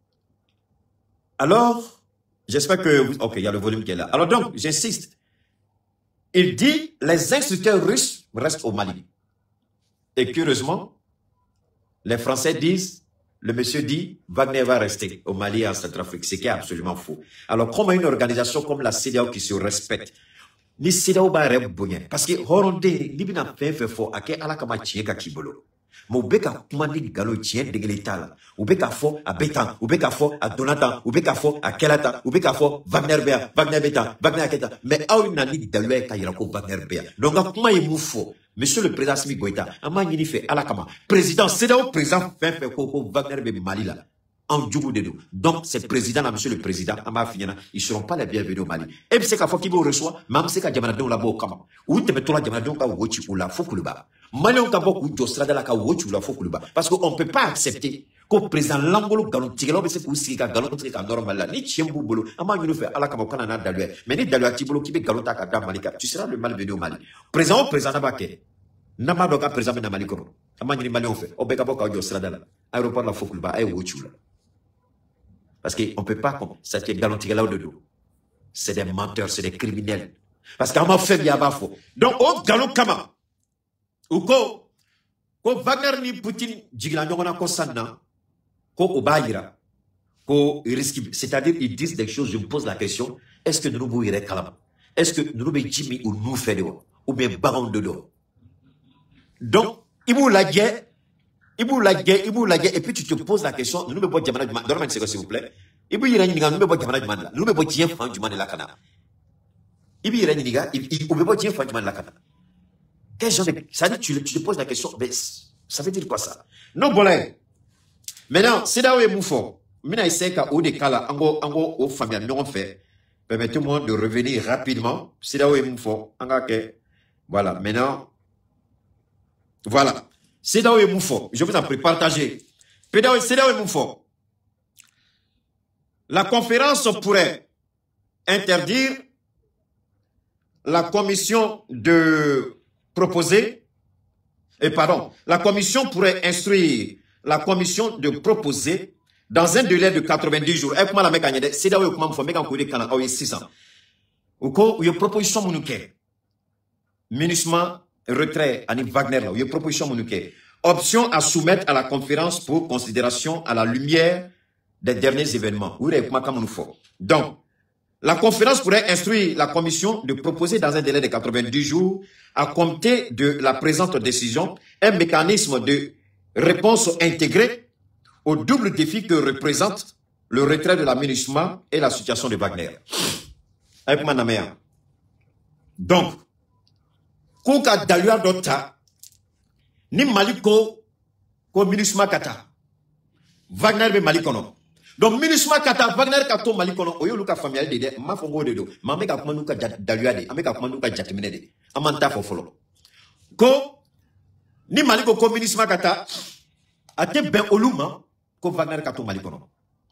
alors, j'espère que... Ok, il y a le volume qui est là. Alors donc, j'insiste. Il dit les instructeurs russes restent au Mali. Et curieusement, les Français disent... Le monsieur dit, Wagner va rester au Mali et en Centrafrique, ce qui est absolument faux. Alors, comment une organisation comme la CEDEAO qui se respecte, ni CEDEAO va rester parce que Horondé, ni bien fait fort, à quel alakama tchieka kibolo. Mais ou beka kumandi galo tchien de gelitala, ou beka fort à Bétan, ou beka fort à Donatan, ou beka fort à Kelata, ou beka fort Wagner Béa, Wagner Bétan, Wagner Keta. Mais à une année d'alloué kairako Wagner Béa. Donc, comment il faut? Monsieur le président Assimi Goïta, Ama Yini fait Alakama, président CEDEAO, président Wagner Bé Mali là. en Djougou Dedou. Donc, ces présidents-là, monsieur le président, ils ne seront pas les bienvenus au Mali. Et c'est qu'à fois qu'ils vous reçoivent, même si c'est qu'à la au Kama. Ou tu mets la Diamanadon ka Wochi ou la Fokuluba. Malon ka beaucoup d'Ostrada la ka Wochi ou la Fokuluba. Parce qu'on ne peut pas accepter qu'au président Langolo Galon Tigalo, c'est que c'est Galon Tigalo normal. Ni Chiembo Bolo, Ama nous fait à la Kamokana Dalue. Mais ni Dalua Tibolo qui est Galota Kadam Malika. Tu seras le malvenu au Mali. Président Nabake. Namadoka président na Mali Kono. Ama ni Mali on fait. Obekaboka Ostrada la. Aéroport la Fokuluba, et Wochi là. Parce qu'on ne peut pas, ça qui est galantigala de dos. C'est des menteurs, c'est des criminels. Parce qu'on m'a fait bien faux. Donc, au galon kama, ou ko Wagner ni Poutine, Djiglanyon ko sanna, ko obayira, ko risque. C'est-à-dire, ils disent des choses, je me pose la question, est-ce que nous nous irons calme? Est-ce que nous nous Jimmy ou nous faisons, ou bien baron de dos? Donc, il vous la guerre, et puis tu te poses la question, nous ne pouvons pas dire, donne-moi une seconde s'il vous plaît. Il y a une nous ne pouvons pas dire, nous ne pouvons pas dire, fan du man de la cana. Il y a une il ne peut pas dire, fan du man de la cana. Quel genre de, ça dit, tu te poses la question, mais ça veut dire quoi ça? Non, bon, là. Maintenant, c'est là où il est moufo. Maintenant, il sait qu'au décalage, aux familles, nous on fait. Permettez-moi de revenir rapidement. C'est là où il est moufo. Voilà, maintenant, voilà. C'est là où il est moufo. Je vous en prie, partagez. C'est là où il est moufo. La conférence pourrait interdire la commission de proposer, la commission pourrait instruire la commission de proposer dans un délai de 90 jours. C'est là où il est 6 ans. Où il y a une proposition mounouké. Munissement, retrait, à Wagner, là, il y a une proposition mounouké. Option à soumettre à la conférence pour considération à la lumière des derniers événements. Donc, la conférence pourrait instruire la commission de proposer dans un délai de 90 jours, à compter de la présente décision, un mécanisme de réponse intégré au double défi que représente le retrait de l'aménagement et la situation de Wagner. Donc, Kouka Dalua Dota, ni Maliko, ko Minusma Kata, Wagner be Malikono. Donc, Minusma Kata, Wagner Kato Malikono, Oyo Luka familial de ma fongo de do, ma meka kumanuka Daluade, ameka kumanuka Jatimene, Amanta Fofolo. Ko, ni Maliko ko Minusma Kata, ate ben Oluma, ko Wagner Kato Malikono.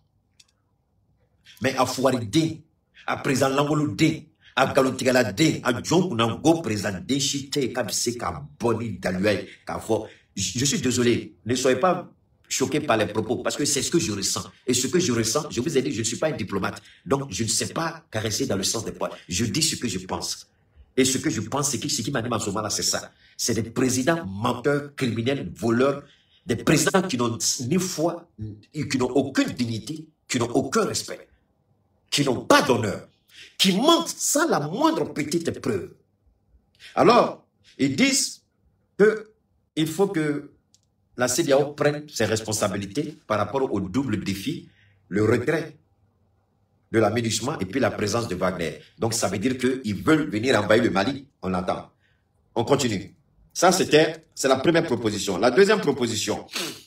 Mais à Fouaride, à présent Langolo D, à Galotigala D, à John Kunango, présent D, Chite, Kabse, Kaboni, Daluade, Kafo. Je suis désolé, ne soyez pas choqué par les propos, parce que c'est ce que je ressens. Et ce que je ressens, je vous ai dit, je ne suis pas un diplomate. Donc, je ne sais pas caresser dans le sens des poils. Je dis ce que je pense. Et ce que je pense, ce qui m'anime en ce moment-là, c'est ça. C'est des présidents menteurs, criminels, voleurs, des présidents qui n'ont ni foi, qui n'ont aucune dignité, qui n'ont aucun respect, qui n'ont pas d'honneur, qui mentent sans la moindre petite preuve. Alors, ils disent qu'il faut que la CEDEAO prenne ses responsabilités par rapport au double défi, le retrait de l'aménagement et puis la présence de Wagner. Donc, ça veut dire qu'ils veulent venir envahir le Mali. On l'entend. On continue. Ça, c'est la première proposition. La deuxième proposition.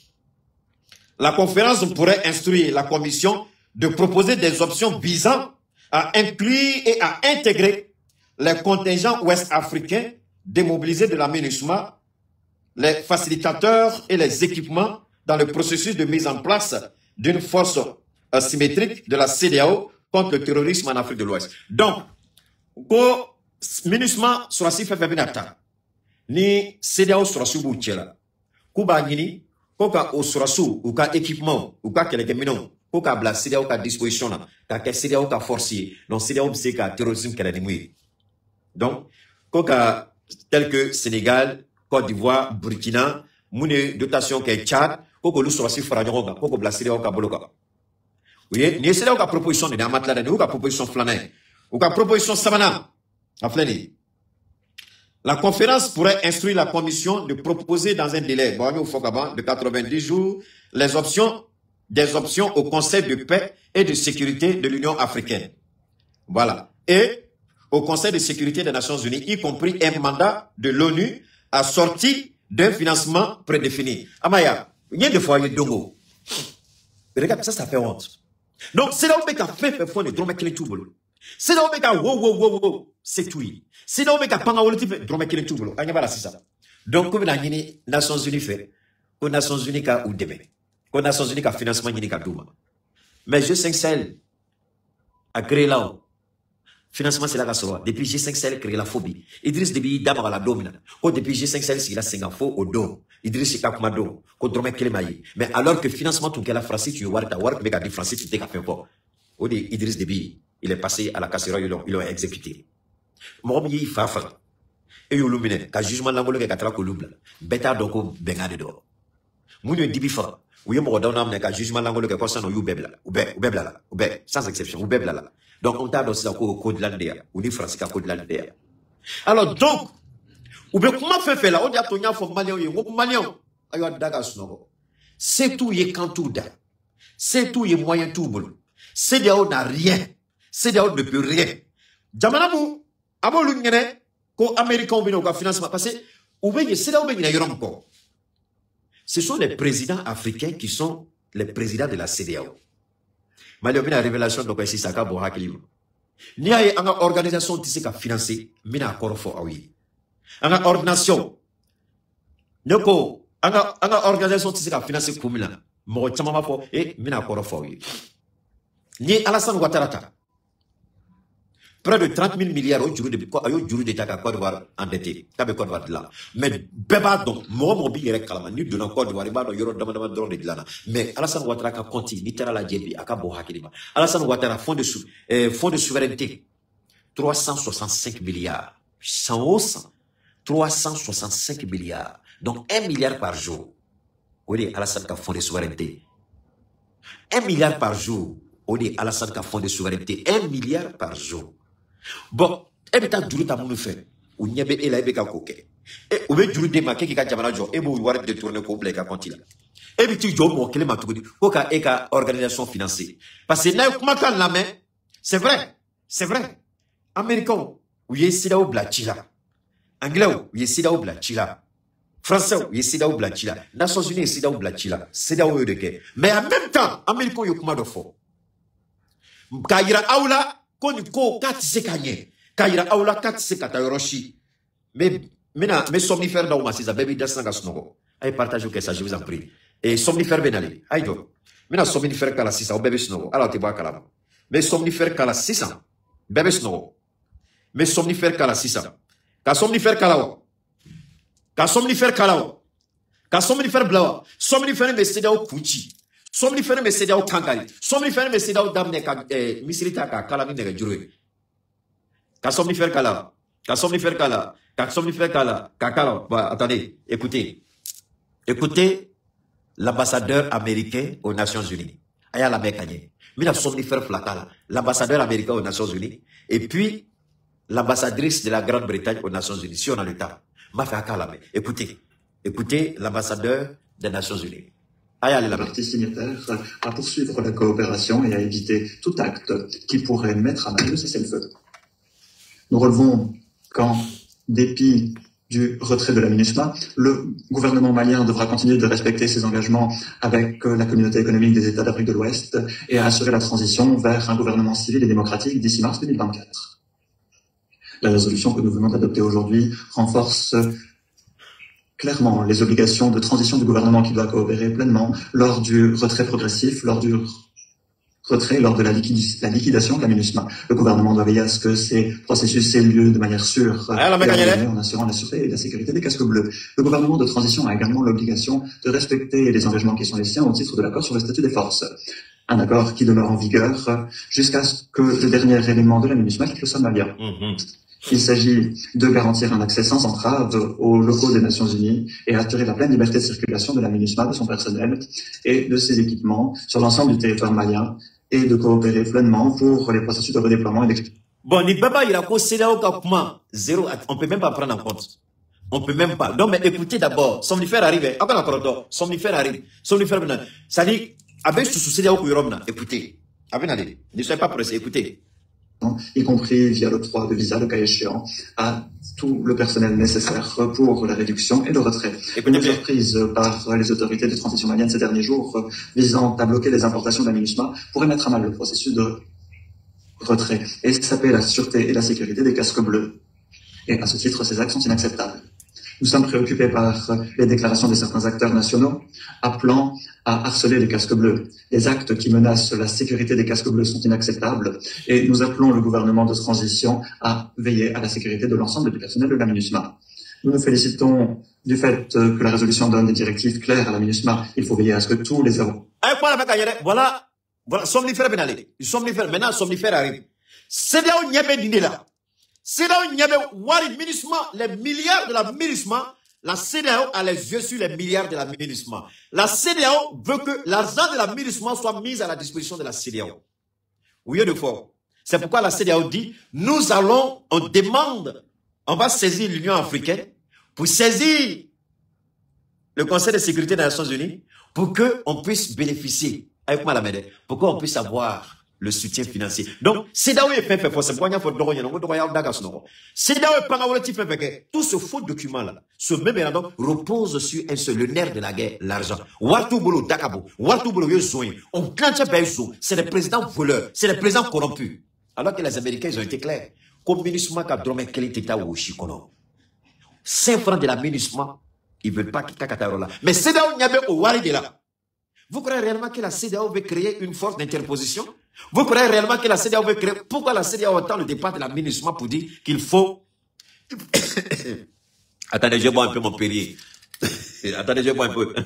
La conférence pourrait instruire la commission de proposer des options visant à inclure et à intégrer les contingents ouest-africains démobilisés de l'aménagement, les facilitateurs et les équipements dans le processus de mise en place d'une force symétrique de la CEDEAO contre le terrorisme en Afrique de l'Ouest. Donc, au MINUSMA sera si fait venir ni CEDEAO sera sous boutchela. Kuba nini, koka o sera sous, ou ka équipement, ou ka keleke minon, koka bla CEDEAO ka disposition la, ka CEDEAO ka forcier, non CEDEAO c'est ka terrorisme qu'elle a démouillé. Donc, koka tel que Sénégal, Côte d'Ivoire, Burkina, moune dotation qui est Tchad, koko lu sera si faranyoga, koko bla CEDEAO ka boloka. Oui, ni CEDEAO ka proposition de Namatla, ou ka proposition flané, ou ka proposition Samana, à flané. La conférence pourrait instruire la commission de proposer dans un délai de 90 jours des options au Conseil de paix et de sécurité de l'Union africaine. Voilà. Et au Conseil de sécurité des Nations Unies, y compris un mandat de l'ONU assorti d'un financement prédéfini. Amaya, il y a des fois, il y a Dongo. Regarde, ça fait honte. Donc, c'est là où on fait fond de drôme kelen tubolo. C'est là où on wow, c'est tout. C'est là où on panga wolotif drôme kelen tubolo. Anya c'est ça. Donc, comme la Nations Unies fait, aux Nations Unies ka ou demain. Aux Nations Unies ka financement ni ka douma. Mais G5 Sahel a créé là. Financement c'est là ka soro. Depuis G5 Sahel créé la phobie. Idriss Déby d'abord la domina. Quand depuis G5 Sahel c'est la singafo au dos. Idriss ka kuma do. Ko drôme kelen mayi. Mais alors que financement tout la France tu warta wark mais ka di France tu te ka fait fort. Odi Idriss Déby, il est passé à la casserole, ils l'ont exécuté. Mon yi fafa. Et yo lumine ka jugement langolo ke katra ko lubla. Beta doko bengade do. Mounio dibi fa. Ou yo mo donna amne ka jugement langolo ke kosa no yu bebla. Ou bebla. Sans exception, ou bebla là. Donc on t'a donné ça au de l'Andéa, ou ni français au de l'Andéa. Alors donc, ou bien comment fait là, on dit à ton yafo malien, ou malien, ayo daga sunogo. C'est tout y kantouda. C'est tout y moyen tout bolo. C'est là on n'a rien. C'est là on ne peut rien. Jamanamu, amo lungene, ko américain ou bien au financement passé, ou bien c'est là où bien y a. Ce sont les présidents africains qui sont les présidents de la CEDEAO. Malio mina révélation donc ici ça ka bo hakili ni ay anga organisation tisi ka financer mina korofo awi anga ordination noko anga organisation tisi ka financer kumila mo chama ma fo mina korofo awi ni Alassane Ouattara près de 30 000 milliards au juru de Taka Côte d'Ivoire endetté Kabe Côte d'Ivoire là mais beba donc mo mobi yere kalama ni de Côte d'Ivoire ba do yoro dama drone de là mais Alassane Ouattara ka continue ni tera la djebi aka bo hakilima Alassane Ouattara fonds de souveraineté 365 milliards 365 milliards donc 1 milliard par jour oui Alassane ka fonds de souveraineté 1 milliard par jour oui Alassane ka fonds de souveraineté 1 milliard par jour. Bon, et bien, tu as mon fait. Ou n'y a pas de coquet. Et ou bien, tu as qui a jamana jo. Et vous voir détourner pour blague à continuer. Et bien, tu as mon clé ma tout dit. Aucun éca organisation financière. Parce que là, comment la main? C'est vrai. Américain, oui, c'est là où blachila. Anglais, oui, c'est là où blachila. Français, oui, c'est là où blachila. Nations Unies, c'est là où blachila. C'est là où de guerre. Mais en même temps, Américain, il y a comment de fort. Kaira aula. Ko kat se kanye kaira aula kat se katayoroshi mais somnifère da uma sisa baby dasanga snogo ay partage que ça je vous en prie et somnifère benali ay do mina somnifère kala sisa o bébé snogo alors tu vas kala mais somnifère kala sisa bébé snogo mais somnifère kala sisa ka somnifère kala ka somnifère blawa somnifère me seda o kuchi somnifère me seda o kankari somnifère me seda o damne ka misrita ka kala ni nega juru ka somnifère kala attendez écoutez l'ambassadeur américain aux Nations Unies aya la mekanye mina somnifère flakala l'ambassadeur américain aux Nations Unies et puis l'ambassadrice de la Grande-Bretagne aux Nations Unies si on a le temps m'a fait akala écoutez l'ambassadeur des Nations Unies. La partie signataire à poursuivre la coopération et à éviter tout acte qui pourrait mettre à mal le cessez-le-feu. Nous relevons qu'en dépit du retrait de la MINUSMA, le gouvernement malien devra continuer de respecter ses engagements avec la communauté économique des États d'Afrique de l'Ouest et à assurer la transition vers un gouvernement civil et démocratique d'ici mars 2024. La résolution que nous venons d'adopter aujourd'hui renforce clairement les obligations de transition du gouvernement qui doit coopérer pleinement lors du retrait progressif, lors de la liquidation de la MINUSMA. Le gouvernement doit veiller à ce que ces processus aient lieu de manière sûre en assurant la sûreté et la sécurité des casques bleus. Le gouvernement de transition a également l'obligation de respecter les engagements qui sont les siens au titre de l'accord sur le statut des forces. Un accord qui demeure en vigueur jusqu'à ce que le dernier élément de la MINUSMA quitte le sol malien. Il s'agit de garantir un accès sans entrave aux locaux des Nations Unies et assurer la pleine liberté de circulation de la MINUSMA, de son personnel et de ses équipements sur l'ensemble du territoire malien et de coopérer pleinement pour les processus de redéploiement et d'expulsion. Bon, ni baba, il a considéré au campement zéro, on peut même pas prendre en compte. On peut même pas. Non, mais écoutez d'abord, somnifère arrive, somnifère arrive, somnifère maintenant. Ça dit, avec ce souci là, écoutez, ne soyez pas pressé, écoutez. y compris via l'octroi de visa, le cas échéant, à tout le personnel nécessaire pour la réduction et le retrait. Une mesure prise par les autorités de transition malienne ces derniers jours visant à bloquer les importations de la MINUSMA pourrait mettre à mal le processus de retrait et saper la sûreté et la sécurité des casques bleus. Et à ce titre, ces actes sont inacceptables. Nous sommes préoccupés par les déclarations de certains acteurs nationaux appelant à harceler les casques bleus. Les actes qui menacent la sécurité des casques bleus sont inacceptables et nous appelons le gouvernement de transition à veiller à la sécurité de l'ensemble du personnel de la MINUSMA. Nous nous félicitons du fait que la résolution donne des directives claires à la MINUSMA. Il faut veiller à ce que tous les voilà, somnifère pénalité. Maintenant, somnifère arrive. C'est là où il y avait dîné là. C'est là où il y avait Wari MINUSMA, les milliards de la MINUSMA. La CEDEAO a les yeux sur les milliards de la MINUSMA. La CEDEAO veut que l'argent de la MINUSMA soit mis à la disposition de la CEDEAO. Oui, de fort. C'est pourquoi la CEDEAO dit, on demande, on va saisir l'Union africaine pour saisir le Conseil de sécurité des Nations Unies pour qu'on puisse bénéficier, avec moi la mêlée, pour qu'on puisse avoir le soutien financier. Donc, CEDEAO est fait pour c'est pourquoi il faut tout ce faux document-là, ce mémorandum repose sur un seul, le nerf de la guerre, l'argent. On clenche c'est les présidents voleurs, c'est les présidents corrompus. Alors que les Américains, ils ont été clairs. Comme MINUSMA, 5 francs de la MINUSMA, ils ne veulent pas qu'il y ait là. Mais CEDEAO n'y avait au Wari de là. Vous croyez réellement que la CEDEAO veut créer une force d'interposition? Vous croyez réellement que la CEDEAO veut créer... Pourquoi la CEDEAO attend le départ de la MINUSMA pour dire qu'il faut... Attendez, je bois un peu mon Perrier. Attendez, je bois un peu.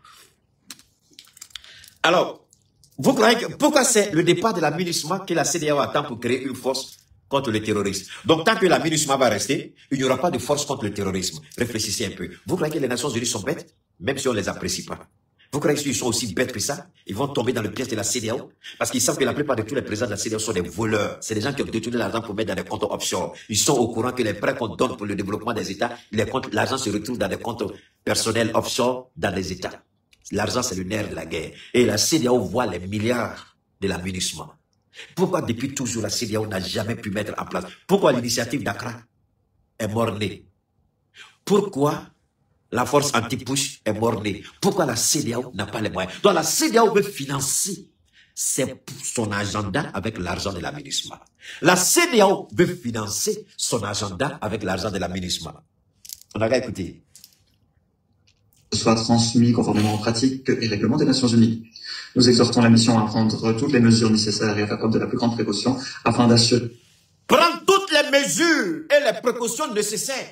Alors, vous croyez que... Pourquoi c'est le départ de la MINUSMA que la CEDEAO attend pour créer une force contre le terrorisme? Donc, tant que la MINUSMA va rester, il n'y aura pas de force contre le terrorisme. Réfléchissez un peu. Vous croyez que les Nations Unies sont bêtes? Même si on ne les apprécie pas. Vous croyez qu'ils sont aussi bêtes que ça? Ils vont tomber dans le piège de la CEDEAO? Parce qu'ils savent que la plupart de tous les présidents de la CEDEAO sont des voleurs. C'est des gens qui ont détourné l'argent pour mettre dans des comptes offshore. Ils sont au courant que les prêts qu'on donne pour le développement des États, l'argent se retrouve dans des comptes personnels offshore dans les États. L'argent, c'est le nerf de la guerre. Et la CEDEAO voit les milliards de la MINUSMA. Pourquoi depuis toujours la CEDEAO n'a jamais pu mettre en place? Pourquoi l'initiative d'Accra est mort-née? Pourquoi la force anti-push est mort-née? Pourquoi la CEDEAO n'a pas les moyens? Donc la CEDEAO veut financer son agenda avec l'argent de la MINUSMA. La CEDEAO veut financer son agenda avec l'argent de la MINUSMA. On a qu'à écouter. Soit transmis conformément aux pratiques et règlements des Nations Unies. Nous exhortons la mission à prendre toutes les mesures nécessaires et à faire preuve de la plus grande précaution afin d'assurer... Prendre toutes les mesures et les précautions nécessaires.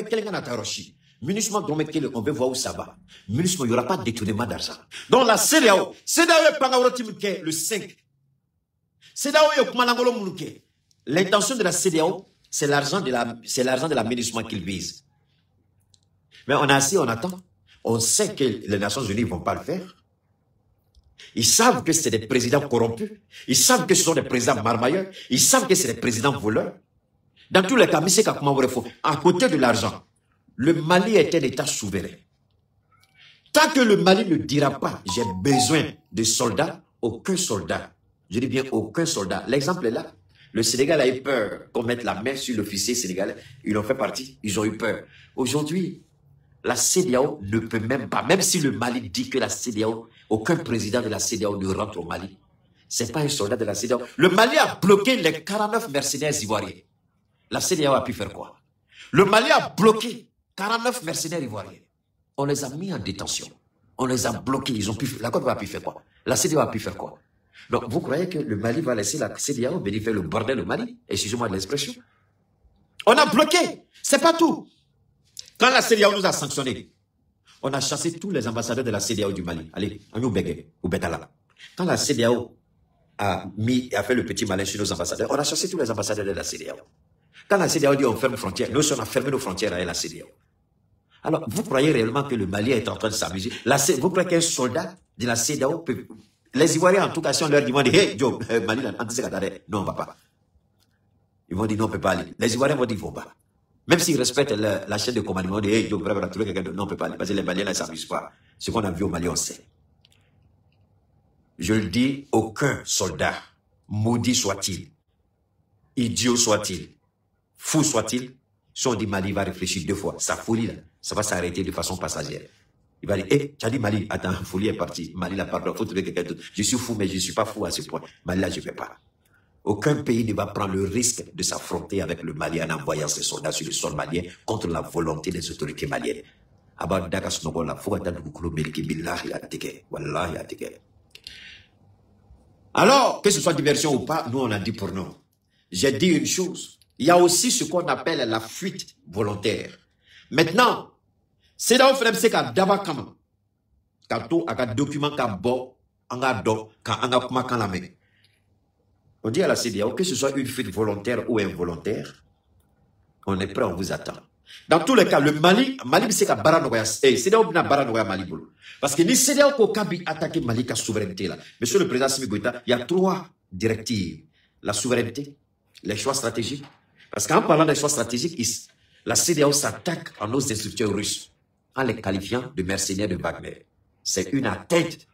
MINUSMA, on veut voir où ça va. MINUSMA, il n'y aura pas de détournement d'argent. Donc la CEDEAO est pas le 5. CEDEAO est Kumanangolo Moulouké. L'intention de la CEDEAO, c'est l'argent de la MINUSMA qu'il vise. Mais on a assis, on attend. On sait que les Nations Unies ne vont pas le faire. Ils savent que c'est des présidents corrompus. Ils savent que ce sont des présidents marmailleurs. Ils savent que c'est des présidents voleurs. Dans tous les cas, M. Kakumaworefo, à côté de l'argent, le Mali est un État souverain. Tant que le Mali ne dira pas « j'ai besoin de soldats », aucun soldat, je dis bien aucun soldat. L'exemple est là. Le Sénégal a eu peur qu'on mette la main sur l'officier sénégalais. Ils en fait partie, ils ont eu peur. Aujourd'hui, la CEDEAO ne peut même pas, même si le Mali dit que la CEDEAO, aucun président de la CEDEAO ne rentre au Mali. Ce n'est pas un soldat de la CEDEAO. Le Mali a bloqué les 49 mercenaires ivoiriens. La CEDEAO a pu faire quoi? Le Mali a bloqué 49 mercenaires ivoiriens. On les a mis en détention. On les a bloqués. Ils ont pu, la Côte d'Ivoire a pu faire quoi? La CEDEAO a pu faire quoi? Donc, vous croyez que le Mali va laisser la CEDEAO venir faire le bordel au Mali? Excusez-moi de l'expression. On a bloqué. C'est pas tout. Quand la CEDEAO nous a sanctionnés, on a chassé tous les ambassadeurs de la CEDEAO du Mali. Allez, on nous bégué, ou Betala. Quand la CEDEAO a fait le petit malin sur nos ambassadeurs, on a chassé tous les ambassadeurs de la CEDEAO. Quand la CEDEAO dit on ferme les frontières, nous on a fermé nos frontières avec la CEDEAO. Alors, vous croyez réellement que le Mali est en train de s'amuser? Vous croyez qu'un soldat de la CEDEAO peut... Les Ivoiriens, en tout cas, si on leur demande, hey, Joe, Mali, non, on ne va pas. Ils vont dire, non, on ne peut pas aller. Les Ivoiriens vont dire, ils ne vont pas. Même s'ils respectent la chaîne de commandement, ils vont dire, hey, Joe, vraiment, trouver quelqu'un de... Non, on ne peut pas aller. Parce que les Maliens, là, ils ne s'amusent pas. Ce qu'on a vu au Mali, on sait. Je le dis, aucun soldat, maudit soit-il, idiot soit-il, fou soit-il, si on dit Mali, il va réfléchir 2 fois. Sa folie, là, ça va s'arrêter de façon passagère. Il va dire, tu as dit Mali, attends, folie est partie. Mali, là, pardon, faut trouver quelqu'un d'autre. Je suis fou, mais je ne suis pas fou à ce point. Mali, là, je ne vais pas. Aucun pays ne va prendre le risque de s'affronter avec le Mali en envoyant ses soldats sur le sol malien contre la volonté des autorités maliennes. Alors, que ce soit diversion ou pas, nous on a dit pour nous. J'ai dit une chose. Il y a aussi ce qu'on appelle la fuite volontaire. Maintenant, c'est là où il faut que d'abord comment. Quand on a un document qui est bon, on a la main. On dit à la CEDEAO que ce soit une fuite volontaire ou involontaire, on est prêt, on vous attend. Dans tous les cas, le Mali c'est qu'à Baranoya, CEDEAO n'a Baranoya Mali. Parce que ni CEDEAO qu'au Kabi attaquer Mali qu'à souveraineté là. Monsieur le président Assimi Goïta, il y a 3 directives. La souveraineté, les choix stratégiques. Parce qu'en parlant des choix stratégiques, la CEDEAO s'attaque à nos instructeurs russes en les qualifiant de mercenaires de Wagner. C'est une atteinte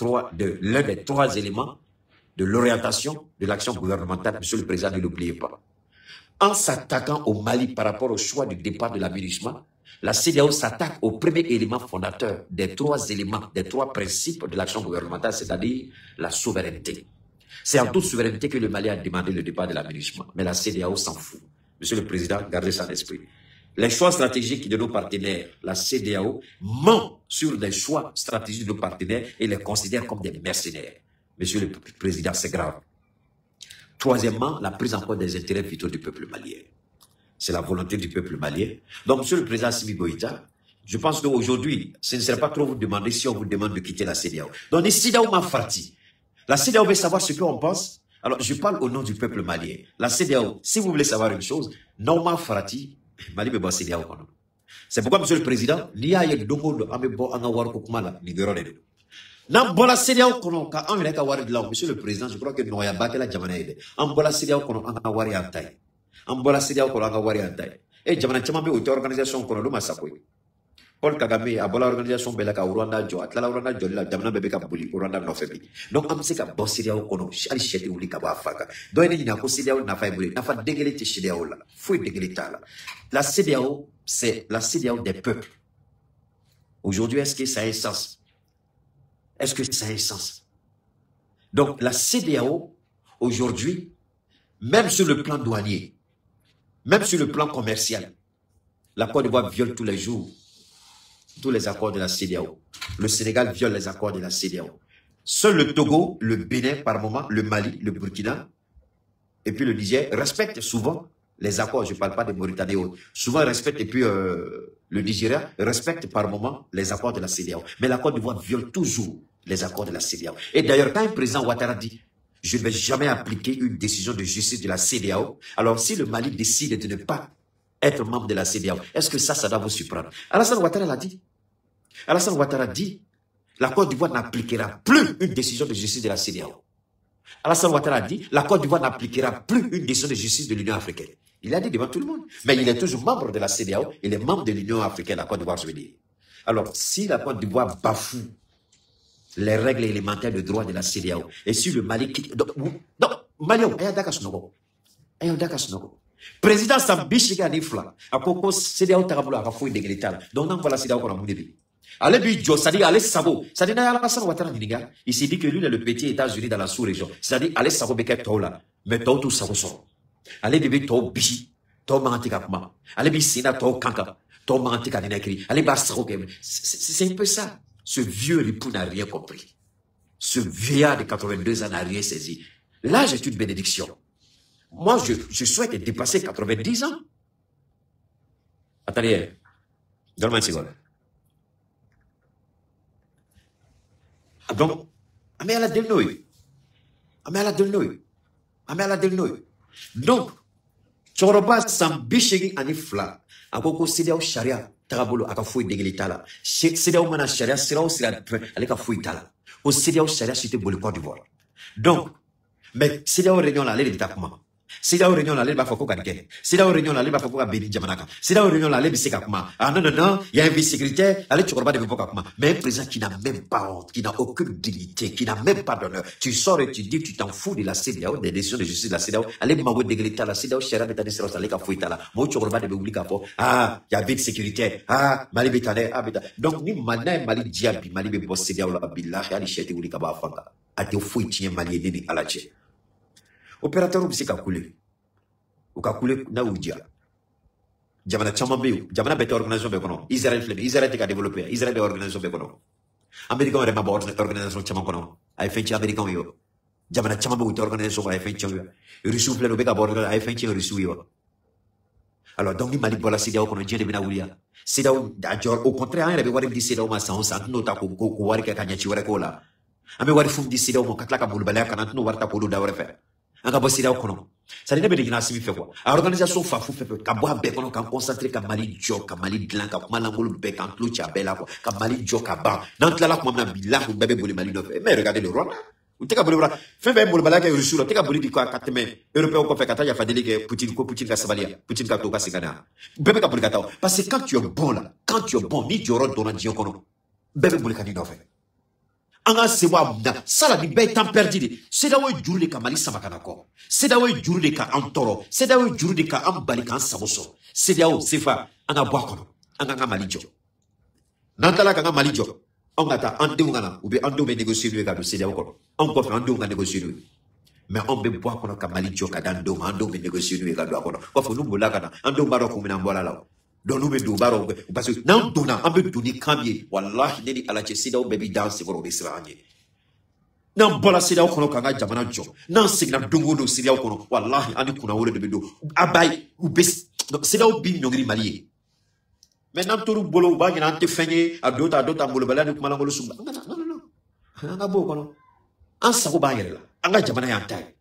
l'un des 3 éléments de l'orientation de l'action gouvernementale, monsieur le président, ne l'oubliez pas. En s'attaquant au Mali par rapport au choix du départ de l'aménagement, la CEDEAO s'attaque au premier élément fondateur des 3 éléments, des 3 principes de l'action gouvernementale, c'est-à-dire la souveraineté. C'est en toute souveraineté que le Mali a demandé le départ de l'aménagement, mais la CEDEAO s'en fout. Monsieur le président, gardez ça en esprit. Les choix stratégiques de nos partenaires, la CEDEAO ment sur les choix stratégiques de nos partenaires et les considère comme des mercenaires. Monsieur le président, c'est grave. Troisièmement, la prise en compte des intérêts vitaux du peuple malien. C'est la volonté du peuple malien. Donc, monsieur le président Assimi Goïta, je pense qu'aujourd'hui, ce ne serait pas trop vous demander si on vous demande de quitter la CEDEAO. Donc, la CEDEAO m'a farti. La CEDEAO veut savoir ce qu'on pense. Alors, je parle au nom du peuple malien. La CEDEAO, si vous voulez savoir une chose, non m'a farti, Mali me bat CEDEAO. C'est pourquoi, monsieur le président, l'IA est dongo amebo angawar kokumala, nigérone. Nan bola CEDEAO kono ka an yɛrɛ ka wari dilan monsieur le président je crois que nɔgɔyaba kɛla jamana ye dɛ an bɔla CEDEAO kɔnɔ an ka wari y'an ta ye an bɔla CEDEAO kɔnɔ an ka wari y'an ta ye jamana caman bɛ o tɛ organisation kɔnɔ olu ma sago ye Paul Kagame a bɔla organisation bɛɛ la ka Rwanda jɔ a tilala Rwanda jɔli la jamana bɛɛ bɛ ka boli Rwanda nɔfɛ bi donc an bɛ se ka bɔ CEDEAO kɔnɔ hali sɛ tɛ wuli ka bɔ a fa kan dɔ ye ne ɲininka ko CEDEAO nafa ye mun ye nafa den kelen tɛ CEDEAO la foyi den kelen t'a la la CEDEAO c'est la CEDEAO des peuples aujourd'hui est-ce que ça a un sens? Est-ce que ça a un sens? Donc, la CEDEAO, aujourd'hui, même sur le plan douanier, même sur le plan commercial, la Côte d'Ivoire viole tous les jours tous les accords de la CEDEAO. Le Sénégal viole les accords de la CEDEAO. Seul le Togo, le Bénin par moment, le Mali, le Burkina, et puis le Niger respectent souvent les accords. Je ne parle pas des Mauritanie, souvent respectent, et puis le Nigeria respecte par moment les accords de la CEDEAO. Mais la Côte d'Ivoire viole toujours les accords de la CEDEAO. Et d'ailleurs, quand le président Ouattara dit « Je ne vais jamais appliquer une décision de justice de la CEDEAO », alors si le Mali décide de ne pas être membre de la CEDEAO, est-ce que ça doit vous surprendre? Alassane Ouattara l'a dit. Alassane Ouattara dit « La Côte d'Ivoire n'appliquera plus une décision de justice de la CEDEAO ». Alassane Ouattara a dit « La Côte d'Ivoire n'appliquera plus une décision de justice de l'Union africaine ». Il l'a dit devant tout le monde. Mais il est toujours membre de la CEDEAO, il est membre de l'Union africaine, la Côte d'Ivoire, je veux dire. Alors, si la Côte d'Ivoire bafoue les règles élémentaires de droit de la CEDEAO, et si le Mali quitte... Donc, Mali, président Sambichi Ganifla, à Koko CEDEAO Tarabula, à Fouille de Grétal, donc on voit la CEDEAO qu'on a moudé. Allez, Bidjo, c'est-à-dire, allez, Sabo, c'est-à-dire, Alassane Ouattara, il s'est dit que lui, est le petit États-Unis dans la sous-région. C'est-à-dire, allez, Sabo, Beket, Tola, mais tout Sabo son. Allez, bébé, to Bichi, to Mantikapma, allez, Bissina, to Kanka, to Mantika Ninakri, allez, Bassaro, c'est un peu ça. Ce vieux ripou n'a rien compris. Ce vieillard de 82 ans n'a rien saisi. L'âge est une bénédiction. Moi, je souhaite dépasser 90 ans. Attendez, donne-moi une seconde. Donc, Amela Delnoy. Donc, Choroba Sambichegi Anifla, Akoko CEDEAO Sharia, Tarabolo, Akafoui Degelitala, CEDEAO Mana Sharia, Sira, Aleka Fouitala, au CEDEAO Sharia, c'était pour le Côte d'Ivoire. Donc, mais CEDEAO Réunion là, les détachements. CEDEAO réunion là, les bas foko kanike. CEDEAO réunion là, les bas foko ka beni jamanaka. CEDEAO réunion là, les biseka kuma. Ah non, non, non, il y a un vice-sécuritaire, allez, tu ne pas kuma. Mais un président qui n'a même pas honte, qui n'a aucune dignité, qui n'a même pas d'honneur. Tu sors et tu dis, tu t'en fous de la CEDEAO, des décisions de justice de la CEDEAO. Allez, maman, dégriter la CEDEAO, chéra, betane, sera, allez, ka fouita là. Moi, tu ne pas de oubli kapo. Ah, il y a vice-sécuritaire. Ah, Mali betane, ah, betane. Donc, ni mana, Mali diabi, Mali be boss CEDEAO la billah, ali chete ouli kaba afanga. A te fouiti, Mali nini alache. Opérateur, ou c'est ka koulé. Ou ka koulé na oudia. Jamana chamambe, jamana bete organisation be kono. Israël flemme, Israël te ka développer, Israël be organisation be kono. Américain rema ba organisation chama kono. Ay fenchi américain yo. Jamana chamambe ou organisation ay fenchi yo. Russie flemme be ka ba organisation ay fenchi Russie yo. Alors donc ni Mali bola CEDEAO kono jede bina wulia. CEDEAO ajor au contraire en rebe wari di CEDEAO ma sa on sa no ta ko wari ka kanya chi wari ko la. Ame wari fum di CEDEAO mo katla ka bulbala kana no warta ko do da wari fe. Anga bo CEDEAO kono. Ça ne veut pas dire que fait quoi. La organisation Fafou fait qu'à boire bécon, qu'à concentrer qu'à Mali Djok, qu'à Mali Blanc, qu'à Malangolo Bec, qu'à Cloucha Bella, qu'à Mali Djok, qu'à Ban. Dans la lac, Mamma Billah, ou bébé Bouli Mali Neuf. Mais regardez le Rwanda. Ou t'es qu'à Bouli, fais même Bouli Balaka et Russoula, t'es qu'à Bouli Biko à 4 mai. Européen, qu'on fait Kata, il y a Fadeli, Poutine, Poutine, Kassavalia, Poutine, Kato, Kassigana. Bébé Bouli Kata. Parce que quand tu es bon là, quand tu es bon, ni tu auras donné Dion Kono. Bébé Bouli Kani Neuf. Anga sewa mna sala di be temps perdu c'est da way juru de ka mali samakana ko c'est da way juru de ka antoro c'est da way juru de ka ambali kan saboso c'est da o sefa anga boa kono anga mali jo nantala ka mali jo anga ta ande ngana ou be ando be négocier le ka do c'est da ko on ko fa ando ngana négocier lui mais on be boa kono ka mali jo ka dando ando be négocier lui ka do kono ko fa nu bola kana ando baro ko mina mbola law donc nous be do baro parce que nan dona ambe doni kambie wallahi neni ala che sida o bebi dance ko be siranye nan bola sida ko kanga jamana jo nan signa dongo do sida ko wallahi ani kuna wole de be do abay u be sida o bi nyongri malié mais nan toru bolo ba ngina ante fenye adota bolo bala ni kuma ngolo sumba non non anga bo kono an sago ba yere la anga jamana ya tay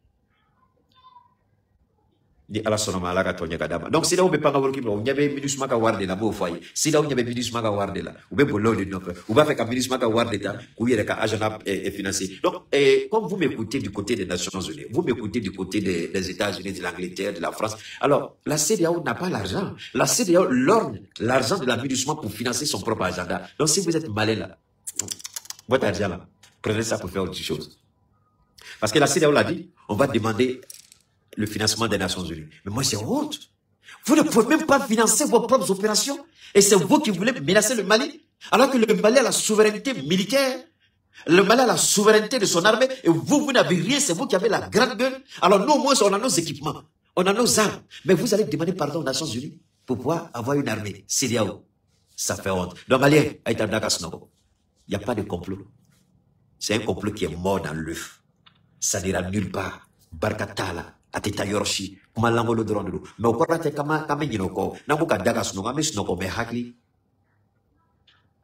ni ala sonoma ala ka tonya kadama donc sida ube panga wol kiblo nyabe minusma ka warde la bo foye sida nyabe minusma ka warde la ube bolo de nope ube fait ka minusma ka warde ta ku yere ka agent et financier donc comme vous m'écoutez du côté des Nations Unies vous m'écoutez du côté des États-Unis de l'Angleterre de la France alors la CEDEAO n'a pas l'argent la CEDEAO lorgne l'argent de la minusma pour financer son propre agenda donc si vous êtes malin là votre argent là prenez ça pour faire autre chose parce que la CEDEAO l'a dit on va demander le financement des Nations Unies. Mais moi, c'est honte. Vous ne pouvez même pas financer vos propres opérations. Et c'est vous qui voulez menacer le Mali. Alors que le Mali a la souveraineté militaire. Le Mali a la souveraineté de son armée. Et vous n'avez rien. C'est vous qui avez la grande gueule. Alors nous, au moins, on a nos équipements. On a nos armes. Mais vous allez demander pardon aux Nations Unies pour pouvoir avoir une armée. CEDEAO. Ça fait honte. Donc, Malien, il n'y a pas de complot. C'est un complot qui est mort dans l'œuf. Ça n'ira nulle part. Barkatala. Atita yorshi kuma langolo drondulu mais au korate kama nyinoko namuka daga snonga mais snoko mais hakli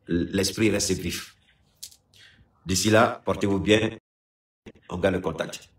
l'esprit reste vif. D'ici là, portez-vous bien, on garde le contact.